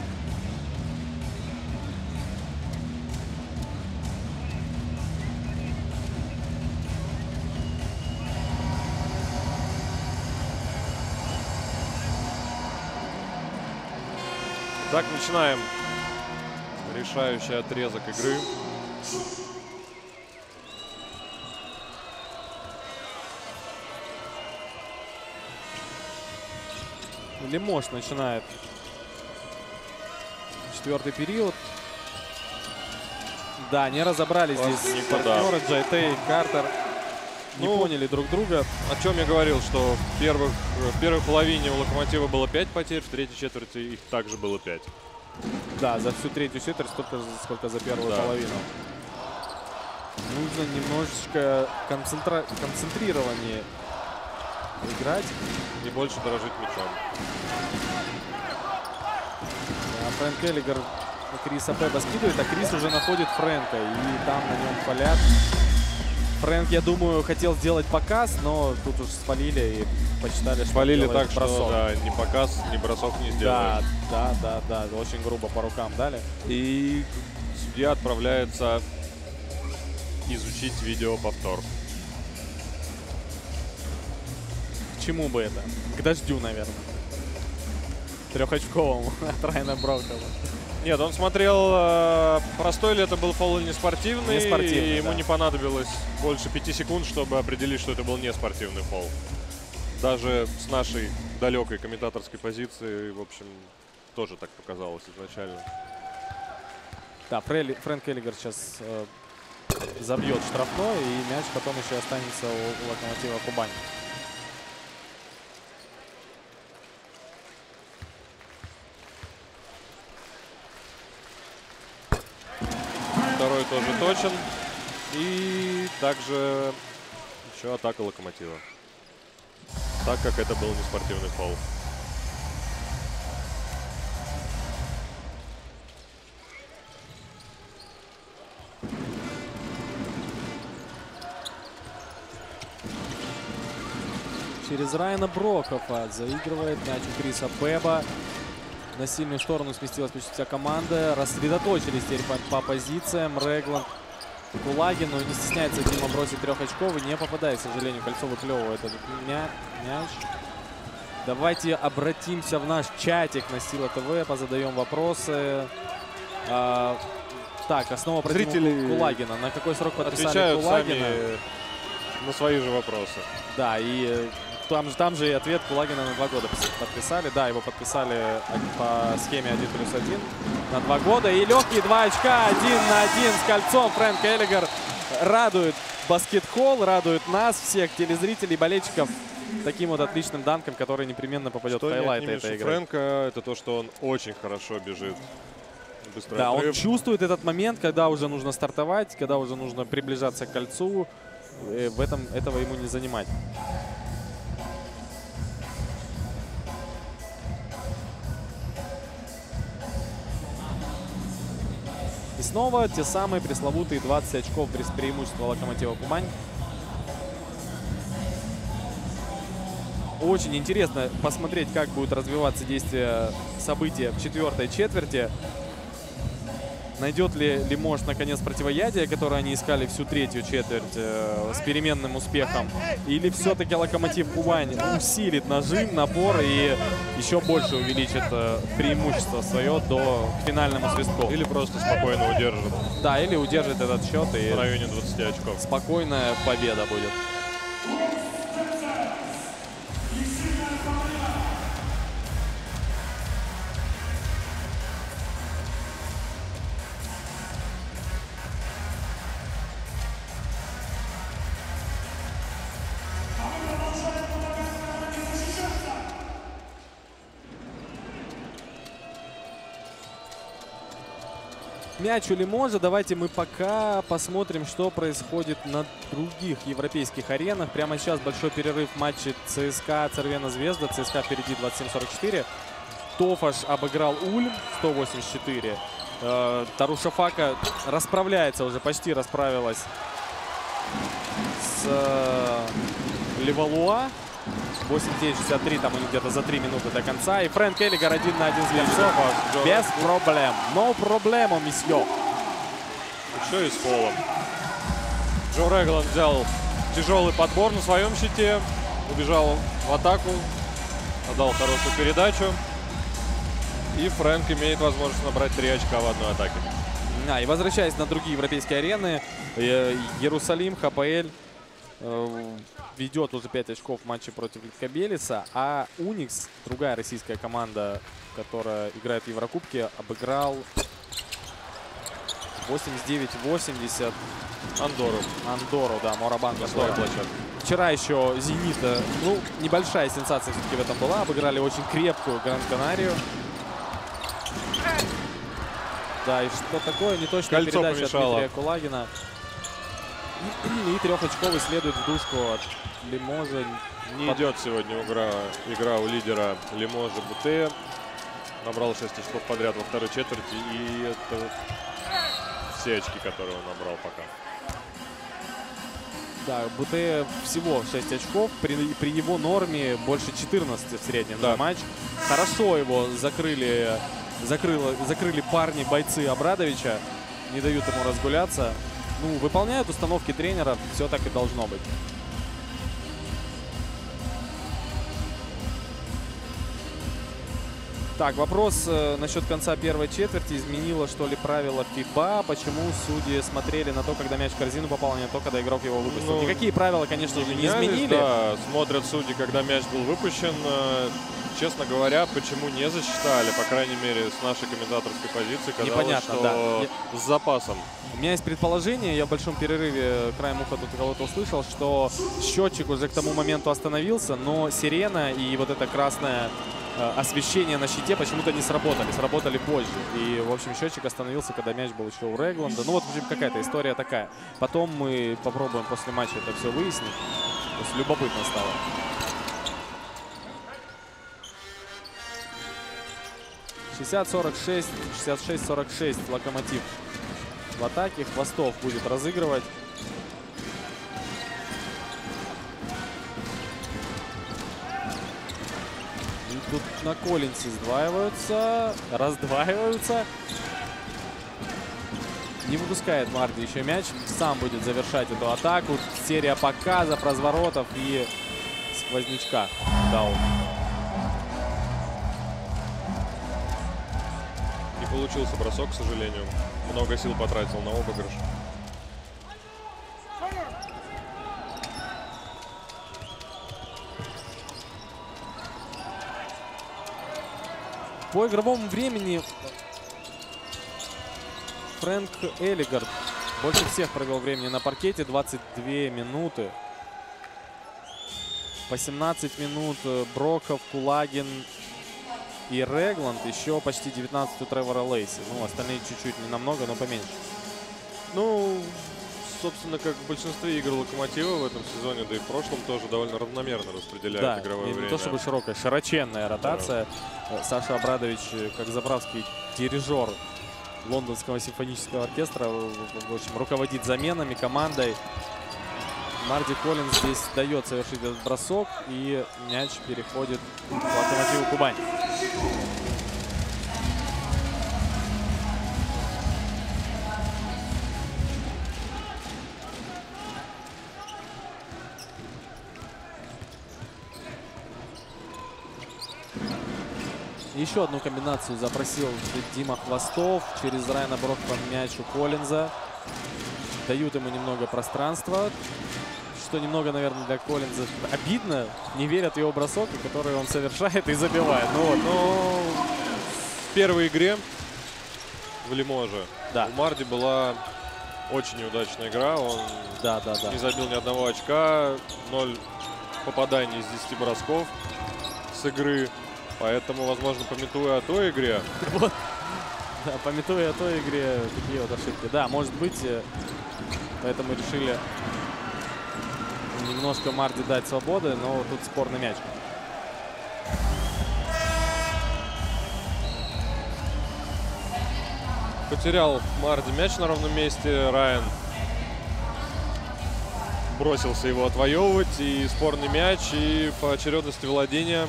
Так, начинаем решающий отрезок игры. Лимож начинает 4-й период. Да, не разобрались здесь партнеры Джайтей и Картер. Не поняли друг друга. О чем я говорил, что в первой половине у Локомотива было 5 потерь, в третьей четверти их также было 5. Да, за всю третью четверть столько же, сколько за первую половину. Нужно немножечко концентрированнее играть. И больше дорожить мячом. Да, Фрэнк Эллигер Криса Пепа скидывает, а Крис уже находит Фрэнка. И там на нем палят. Фрэнк, я думаю, хотел сделать показ, но тут уж спалили и посчитали, что спалили так, бросок. что да, ни показ, ни бросок не сделали. Да, очень грубо по рукам дали. И судья отправляется изучить видеоповтор. К чему бы это? К дождю, наверное. 3-очковому от Райана Брокова. Нет, он смотрел, простой ли это был фол или не спортивный. И ему не понадобилось больше 5 секунд, чтобы определить, что это был не спортивный фол. Даже с нашей далекой комментаторской позиции, в общем, тоже так показалось изначально. Да, Фрэнк Эллигер сейчас забьет штрафной, и мяч потом еще останется у Локомотива Кубань. Второй тоже точен. И также еще атака Локомотива. Так как это был не спортивный фол. Через Райана Брокова заигрывает мяч у Криса Пепа. На сильную сторону сместилась почти вся команда. Рассредоточились теперь по позициям. Регланд, Кулагин, но не стесняется Дима бросить 3-очковый. Не попадает, к сожалению, кольцо выклевывает этот мяч. Давайте обратимся в наш чатик на Стила ТВ, позадаем вопросы. Так, снова про Диму Кулагина. На какой срок подписали отвечают Кулагина? сами на свои же вопросы. Да, и Там же и ответ Кулагина на 2 года подписали. Да, его подписали по схеме 1+1 на 2 года. И легкие 2 очка, 1 на 1 с кольцом. Фрэнк Эллигер радует баскет-холл, радует нас, всех телезрителей, болельщиков, таким вот отличным данком, который непременно попадет в хайлайты этой игры. Фрэнка, это то, что он очень хорошо бежит. Быстрый да, отрыв. он чувствует этот момент, когда уже нужно стартовать, когда уже нужно приближаться к кольцу. Этого ему не занимать. И снова те самые пресловутые 20 очков без преимущества Локомотива Кубань. Очень интересно посмотреть, как будут развиваться действия события в 4-й четверти. Найдет ли Лимош наконец противоядие, которое они искали всю 3-ю четверть с переменным успехом? Или все-таки Локомотив Кубань усилит нажим, напор и еще больше увеличит преимущество свое до финальному свистку? Или просто спокойно удержит. Да, или удержит этот счет. И в районе 20 очков. Спокойная победа будет. Мяч у Лиможа. Давайте мы пока посмотрим, что происходит на других европейских аренах. Прямо сейчас большой перерыв в матче ЦСКА Цервена Звезда. ЦСКА впереди 27-44. Тофаш обыграл Ульм 184. Тарушафака расправляется уже, почти расправилась с Левалуа. 89-63, там у них где-то за 3 минуты до конца. И Фрэнк Эллигер 1 на 1 с кольцом. Без проблем. No проблема, месье. Еще и с фолом. Джо Регланд взял тяжелый подбор на своем щите. Убежал в атаку. Отдал хорошую передачу. И Фрэнк имеет возможность набрать 3 очка в одной атаке. И возвращаясь на другие европейские арены, Иерусалим, ХПЛ ведет уже 5 очков в матче против Литкабелиса, а Уникс, другая российская команда, которая играет в Еврокубке, обыграл 89-80 Андору, да, Морабанка. Вчера еще Зенит, ну, небольшая сенсация все-таки в этом была, обыграли очень крепкую Гран-Канарию. Да, и что такое, неточная Кольцо передача помешало. от Дмитрия Кулагина. И трехочковый следует в дужку от Лиможа. Не идет сегодня игра у лидера Лиможа Буте. Набрал 6 очков подряд во второй четверти. И это все очки, которые он набрал пока. Да, Буте всего 6 очков. При его норме больше 14 в среднем за матч. Хорошо его закрыли парни, бойцы Абрадовича. Не дают ему разгуляться. Ну, выполняют установки тренера, все так и должно быть. Так, вопрос насчет конца первой четверти. Изменило, что ли, правила ФИФА? Почему судьи смотрели на то, когда мяч в корзину попал, а не на то, когда игрок его выпустил? Никакие правила, конечно же, не изменили. Да, смотрят судьи, когда мяч был выпущен. Честно говоря, почему не засчитали, по крайней мере, с нашей комментаторской позиции, казалось, непонятно, что с запасом. У меня есть предположение, я в большом перерыве краем уха тут кого-то услышал, что счетчик уже к тому моменту остановился, но сирена и вот это красное освещение на щите почему-то не сработали, сработали позже. И, в общем, счетчик остановился, когда мяч был еще у Регланда. Ну вот, в общем, какая-то история такая. Потом мы попробуем после матча это все выяснить. То есть любопытно стало. (60-46, 66-46) Локомотив в атаке. Хвостов будет разыгрывать. И тут на Коллинсе сдваиваются, раздваиваются. Не выпускает Марди еще мяч. Сам будет завершать эту атаку. Серия показов, разворотов и сквознячка. Даун. Не получился бросок, к сожалению. Много сил потратил на обыгрыш. По игровому времени Фрэнк Элигард больше всех провел времени на паркете, 22 минуты. По 17 минут Броков, Кулагин и Регланд. Еще почти 19 у Тревора Лейси. Ну, остальные чуть-чуть, не намного, но поменьше. Ну, собственно, как в большинстве игр Локомотива в этом сезоне, да и в прошлом тоже довольно равномерно распределяют игровое время. Не то чтобы широкая, широченная ротация. Да. Саша Абрадович, как заправский дирижер Лондонского симфонического оркестра, в общем, руководит заменами, командой. Марди Коллинз здесь дает совершить этот бросок, и мяч переходит к Локомотиву Кубань. Еще одну комбинацию запросил Дима Хвостов. Через Райана Брокова мяч у Коллинза. Дают ему немного пространства. Что немного, наверное, для Коллинза обидно. Не верят в его бросок, который он совершает и забивает. Ну, вот. Но в первой игре в Лиможе у Марди была очень неудачная игра. Он не забил ни одного очка. 0 попаданий из 10 бросков с игры. Поэтому, возможно, памятуя о той игре. Вот. Да, памятуя о той игре, такие вот ошибки. Да, может быть, поэтому решили немножко Марди дать свободы, но тут спорный мяч. Потерял Марди мяч на ровном месте. Райан бросился его отвоевывать. И спорный мяч, и по очередности владения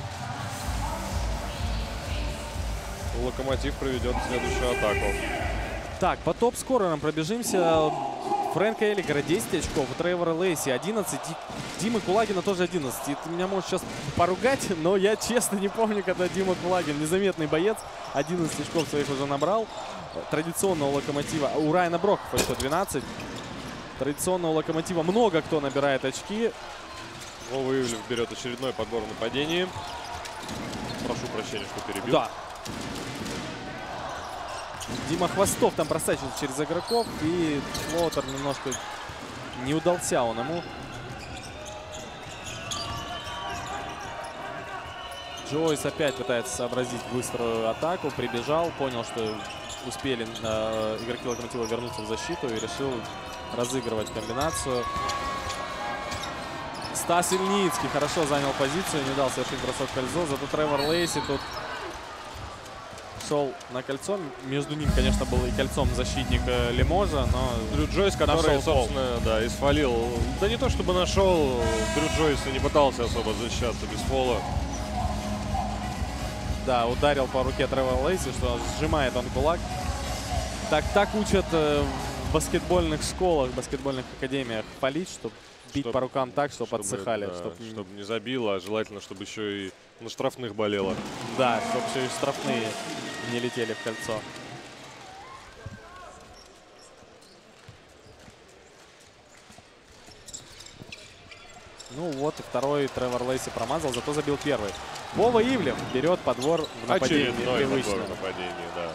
Локомотив проведет следующую атаку. Так, по топ-скорерам пробежимся. Фрэнка Элигара 10 очков, у Тревора Лейси 11, Димы Кулагина тоже 11. И ты меня можешь сейчас поругать, но я честно не помню, когда Дима Кулагин, незаметный боец, 11 очков своих уже набрал. Традиционно у Локомотива, у Райана Брокова еще 12. Традиционно у Локомотива много кто набирает очки. Вова Ивлев берет очередной подбор в нападении. Прошу прощения, что перебил. Да. Дима Хвостов там просачивается через игроков, и флоутер немножко не удался он ему. Джойс опять пытается сообразить быструю атаку, прибежал, понял, что успели игроки Локомотива вернуться в защиту и решил разыгрывать комбинацию. Стас Ильницкий хорошо занял позицию, не дал совершить бросок в кольцо, зато Тревор Лейси тут шел на кольцо. Между ним, конечно, был и кольцом защитник Лиможа, но Дрю Джойс, который, собственно, да, исфалил. Да не то чтобы нашел, Дрю Джойс и не пытался особо защищаться без фола. Да, ударил по руке Тревора Лейси, что сжимает он кулак. Так учат в баскетбольных школах, в баскетбольных академиях фалить, чтобы бить по рукам так, чтобы отсыхали. Да, чтобы не забило, а желательно, чтобы еще и на штрафных болело. Да, чтобы еще и штрафные не летели в кольцо. Ну вот, и второй Тревор Лейси промазал, зато забил первый. Вова Ивлев берет подбор в нападении. Очередной подбор в нападении, да.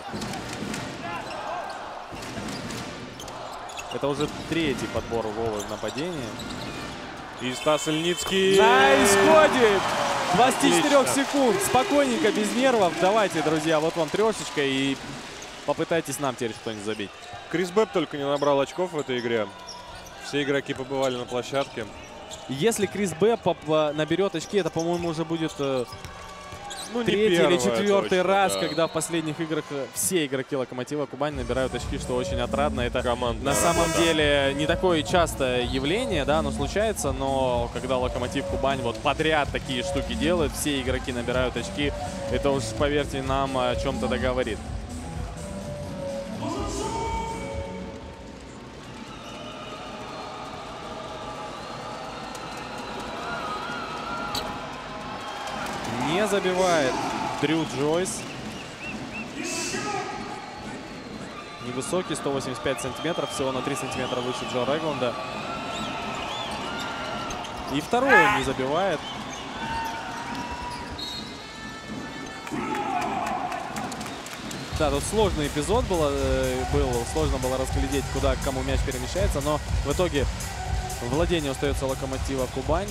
Это уже третий подбор у Вовы в нападении. И Стас Ильницкий на исходе 24 секунд. Спокойненько, без нервов. Давайте, друзья, вот вам трешечка и попытайтесь нам теперь что-нибудь забить. Крис Бэб только не набрал очков в этой игре. Все игроки побывали на площадке. Если Крис Бэб наберет очки, это, по-моему, уже будет третий или четвертый раз, когда в последних играх все игроки Локомотива Кубань набирают очки, что очень отрадно. Это на самом деле не такое частое явление, да, оно случается, но когда Локомотив Кубань вот подряд такие штуки делает, все игроки набирают очки, это уж, поверьте, нам о чем-то договорит. Не забивает Дрю Джойс. Невысокий, 185 сантиметров, всего на 3 сантиметра выше Джо Регланда. И второй он не забивает. Да, тут сложный эпизод был, сложно было разглядеть, куда к кому мяч перемещается, но в итоге владение остается Локомотива Кубань.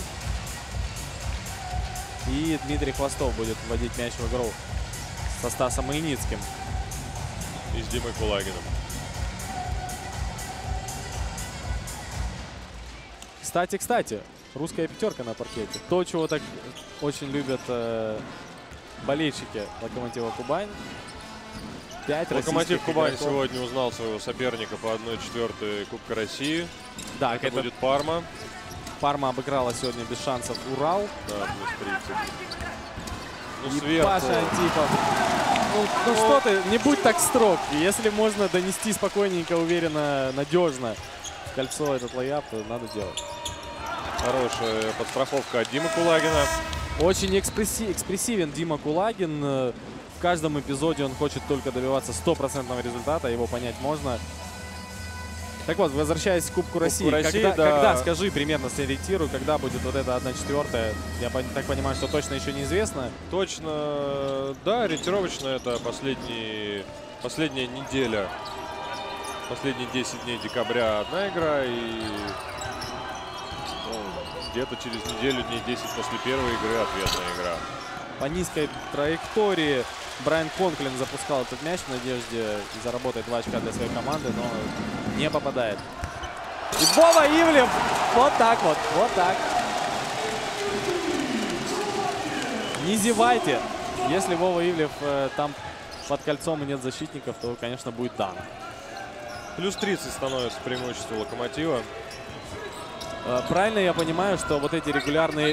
И Дмитрий Хвостов будет вводить мяч в игру со Стасом Ильницким. И с Димой Кулагиным. Кстати, русская пятерка на паркете. То, чего так очень любят болельщики Локомотива Кубань. 5 Локомотив Кубань игроков. сегодня узнал своего соперника по 1/4 Кубка России. Да, это будет Парма. Парма обыграла сегодня без шансов Урал. Да, плюс 30. Ну, И сверху. Паша Антипов. Ну что ты, не будь так строг. Если можно донести спокойненько, уверенно, надежно в кольцо этот лайап, то надо делать. Хорошая подстраховка от Димы Кулагина. Очень экспрессивен Дима Кулагин. В каждом эпизоде он хочет только добиваться 100% результата. Его понять можно. Так вот, возвращаясь к Кубку России. Когда, скажи, примерно сориентирую, когда будет вот это 1/4? Я так понимаю, что точно еще неизвестно. Точно, да, ориентировочно это последняя неделя. Последние 10 дней декабря одна игра и где-то через неделю, дней 10 после первой игры ответная игра. По низкой траектории Брайан Конклин запускал этот мяч в надежде заработать 2 очка для своей команды, но не попадает. И Вова Ивлев! Вот так вот, вот так. Не зевайте. Если Вова Ивлев там под кольцом и нет защитников, то, конечно, будет дан. Плюс 30 становится преимущество Локомотива. Правильно я понимаю, что вот эти регулярные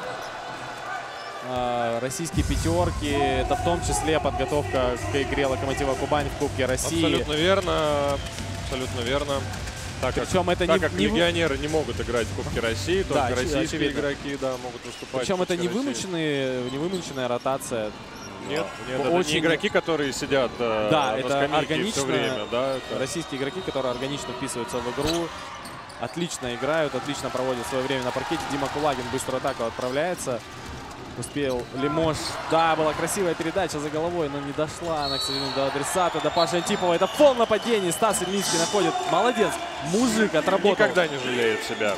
российские пятерки, это в том числе подготовка к игре Локомотива Кубань в Кубке России. Абсолютно верно, абсолютно верно. Причем это так как легионеры не могут играть в Кубке России, только российские игроки могут выступать. Причем это не вымышленная ротация. Нет, это не игроки, которые сидят на скамейке все время. Да, российские игроки, которые органично вписываются в игру, отлично играют, отлично проводят свое время на паркете. Дима Кулагин быстро атаку отправляется. Успел Лимош. Да, была красивая передача за головой, но не дошла она, к сожалению, до адресата, до Паши Антипова. Это пол нападения. Стас Ильницкий находит. Молодец. Мужик отработал. Никогда не жалеет себя.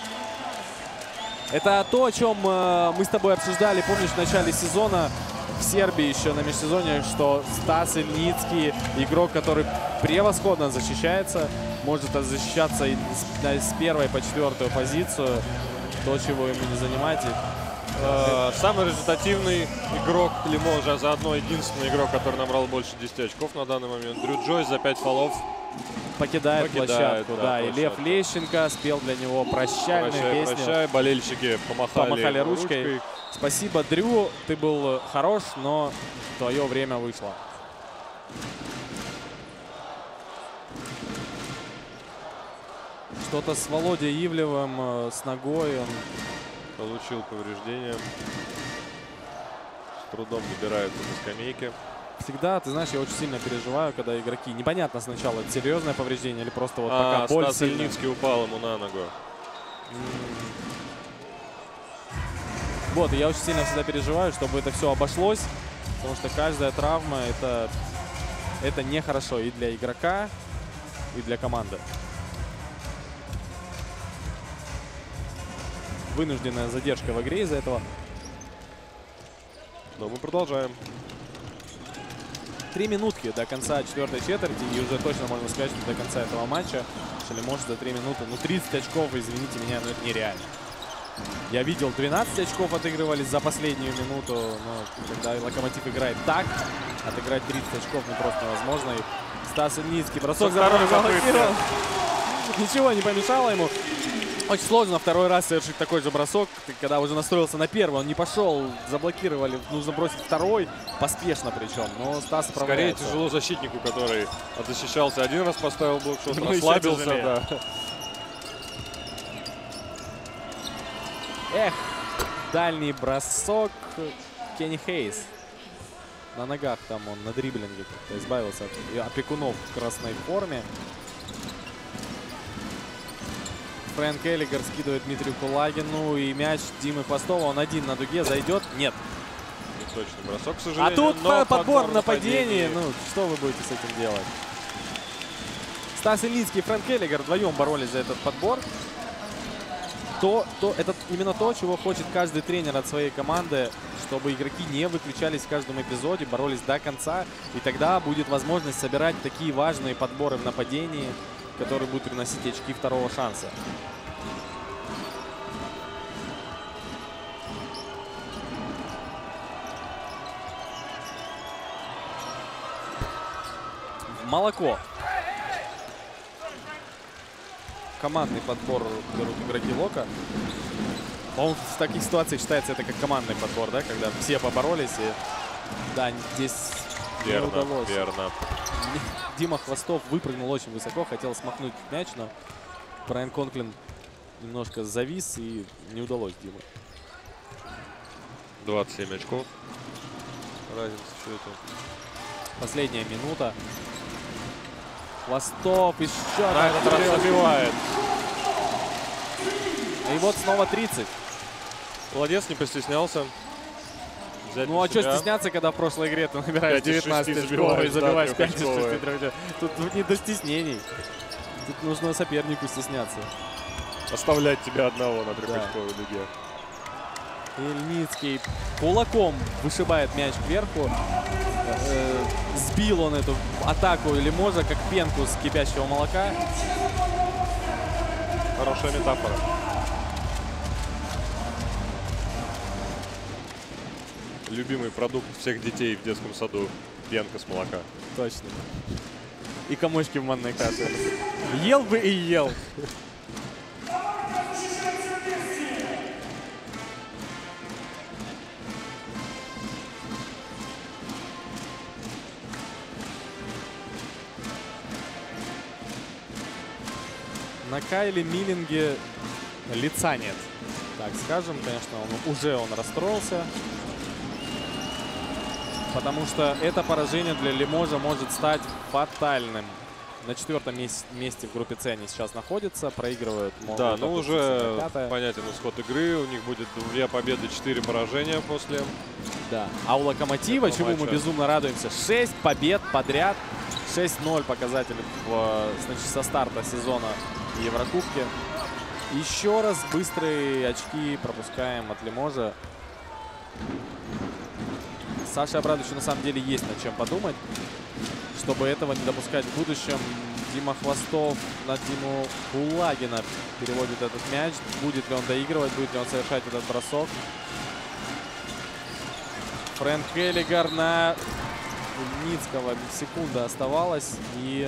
Это то, о чем мы с тобой обсуждали, помнишь, в начале сезона в Сербии еще на межсезонье, что Стас Ильницкий, игрок, который превосходно защищается, может защищаться с 1 по 4 позицию. То, чего ему не занимать. Самый результативный игрок Лиможа, заодно единственный игрок, который набрал больше 10 очков на данный момент. Дрю Джойс за 5 фолов покидает площадку. Да, и Лев Лещенко спел для него прощальную песню. Прощай, болельщики помахали ручкой. Спасибо, Дрю, ты был хорош, но твое время вышло. Что-то с Володей Ивлевым, с ногой он получил повреждение. С трудом добирается до скамейки. Всегда, ты знаешь, я очень сильно переживаю, когда игроки... Непонятно сначала, это серьезное повреждение или просто вот пока боль Стас Ильницкий упал ему на ногу. Вот, и я очень сильно всегда переживаю, чтобы это все обошлось, потому что каждая травма это нехорошо и для игрока, и для команды. Вынужденная задержка в игре из-за этого. Но мы продолжаем. 3 минутки до конца 4-й четверти, и уже точно можно сказать, что до конца этого матча Шалимош за 3 минуты, 30 очков, извините меня, но это нереально. Я видел, 12 очков отыгрывались за последнюю минуту, но когда Локомотив играет так, отыграть 30 очков просто невозможно. И Стас Ильницкий, бросок за заблокировал. Ничего не помешало ему. Очень сложно второй раз совершить такой же бросок, когда уже настроился на первый, он не пошел, заблокировали, нужно бросить второй, поспешно причем, но Стас справляется. Скорее тяжело защитнику, который защищался один раз, поставил блокшот, расслабился. Да. Эх, дальний бросок Кенни Хейс. На ногах там он на дриблинге как-то избавился от опекунов в красной форме. Фрэнк Эллигер скидывает Дмитрию Кулагину, и мяч Димы Хвостова. Он один на дуге, зайдет? Нет. точный бросок, к сожалению. А тут но подбор нападения. Ну, что вы будете с этим делать? Стас Ильницкий и Фрэнк Эллигер вдвоем боролись за этот подбор. Это именно то, чего хочет каждый тренер от своей команды, чтобы игроки не выключались в каждом эпизоде, боролись до конца. И тогда будет возможность собирать такие важные подборы в нападении, которые будут приносить очки второго шанса. Молоко. Командный подбор берут игроки Лока. По-моему, в таких ситуациях считается это как командный подбор, да, когда все поборолись. И да, здесь не удалось. Верно. Дима Хвостов выпрыгнул очень высоко, хотел смахнуть мяч, но Брайан Конклин немножко завис и не удалось Диме. 27 очков. Разница в счете. Последняя минута. Хвостов еще на этот раз забивает. И вот снова 30. Молодец, не постеснялся. Ну а что стесняться, когда в прошлой игре ты набираешь 19 очков и забиваешь 5 из 6 трёх. Тут не до стеснений. Тут нужно сопернику стесняться. Оставлять тебя одного на трехочковой дуге. Ильницкий кулаком вышибает мяч кверху. Сбил он эту атаку Лиможа как пенку с кипящего молока. Хорошая метафора. Любимый продукт всех детей в детском саду. Пенка с молока. Точно. И комочки в манной каше. Ел бы и ел. На Кайле Миллинге лица нет. Так скажем, конечно, он расстроился. Потому что это поражение для Лиможа может стать фатальным. На 4-м месте в группе С они сейчас находятся, проигрывают. Да, ну уже понятен исход игры. У них будет 2 победы, 4 поражения после. Да. А у Локомотива, чему мы безумно радуемся, 6 побед подряд. 6-0 показатель значит, со старта сезона Еврокубки. Еще раз быстрые очки пропускаем от Лиможа. Саше Абрадовичу на самом деле есть над чем подумать, чтобы этого не допускать в будущем. Дима Хвостов на Диму Кулагина переводит этот мяч. Будет ли он доигрывать, будет ли он совершать этот бросок. Фрэнк Эллигер на Ильницкого. Секунда оставалась. И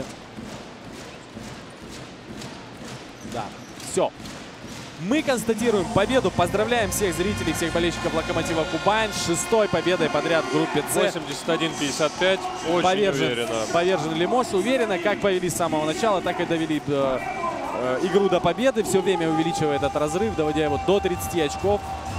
да, все. Мы констатируем победу. Поздравляем всех зрителей, всех болельщиков Локомотива Кубань. 6-й победой подряд в группе С. 81-55. Очень уверенно. Повержен Лимож. Уверенно, как повели с самого начала, так и довели игру до победы. Все время увеличивая этот разрыв, доводя его до 30 очков.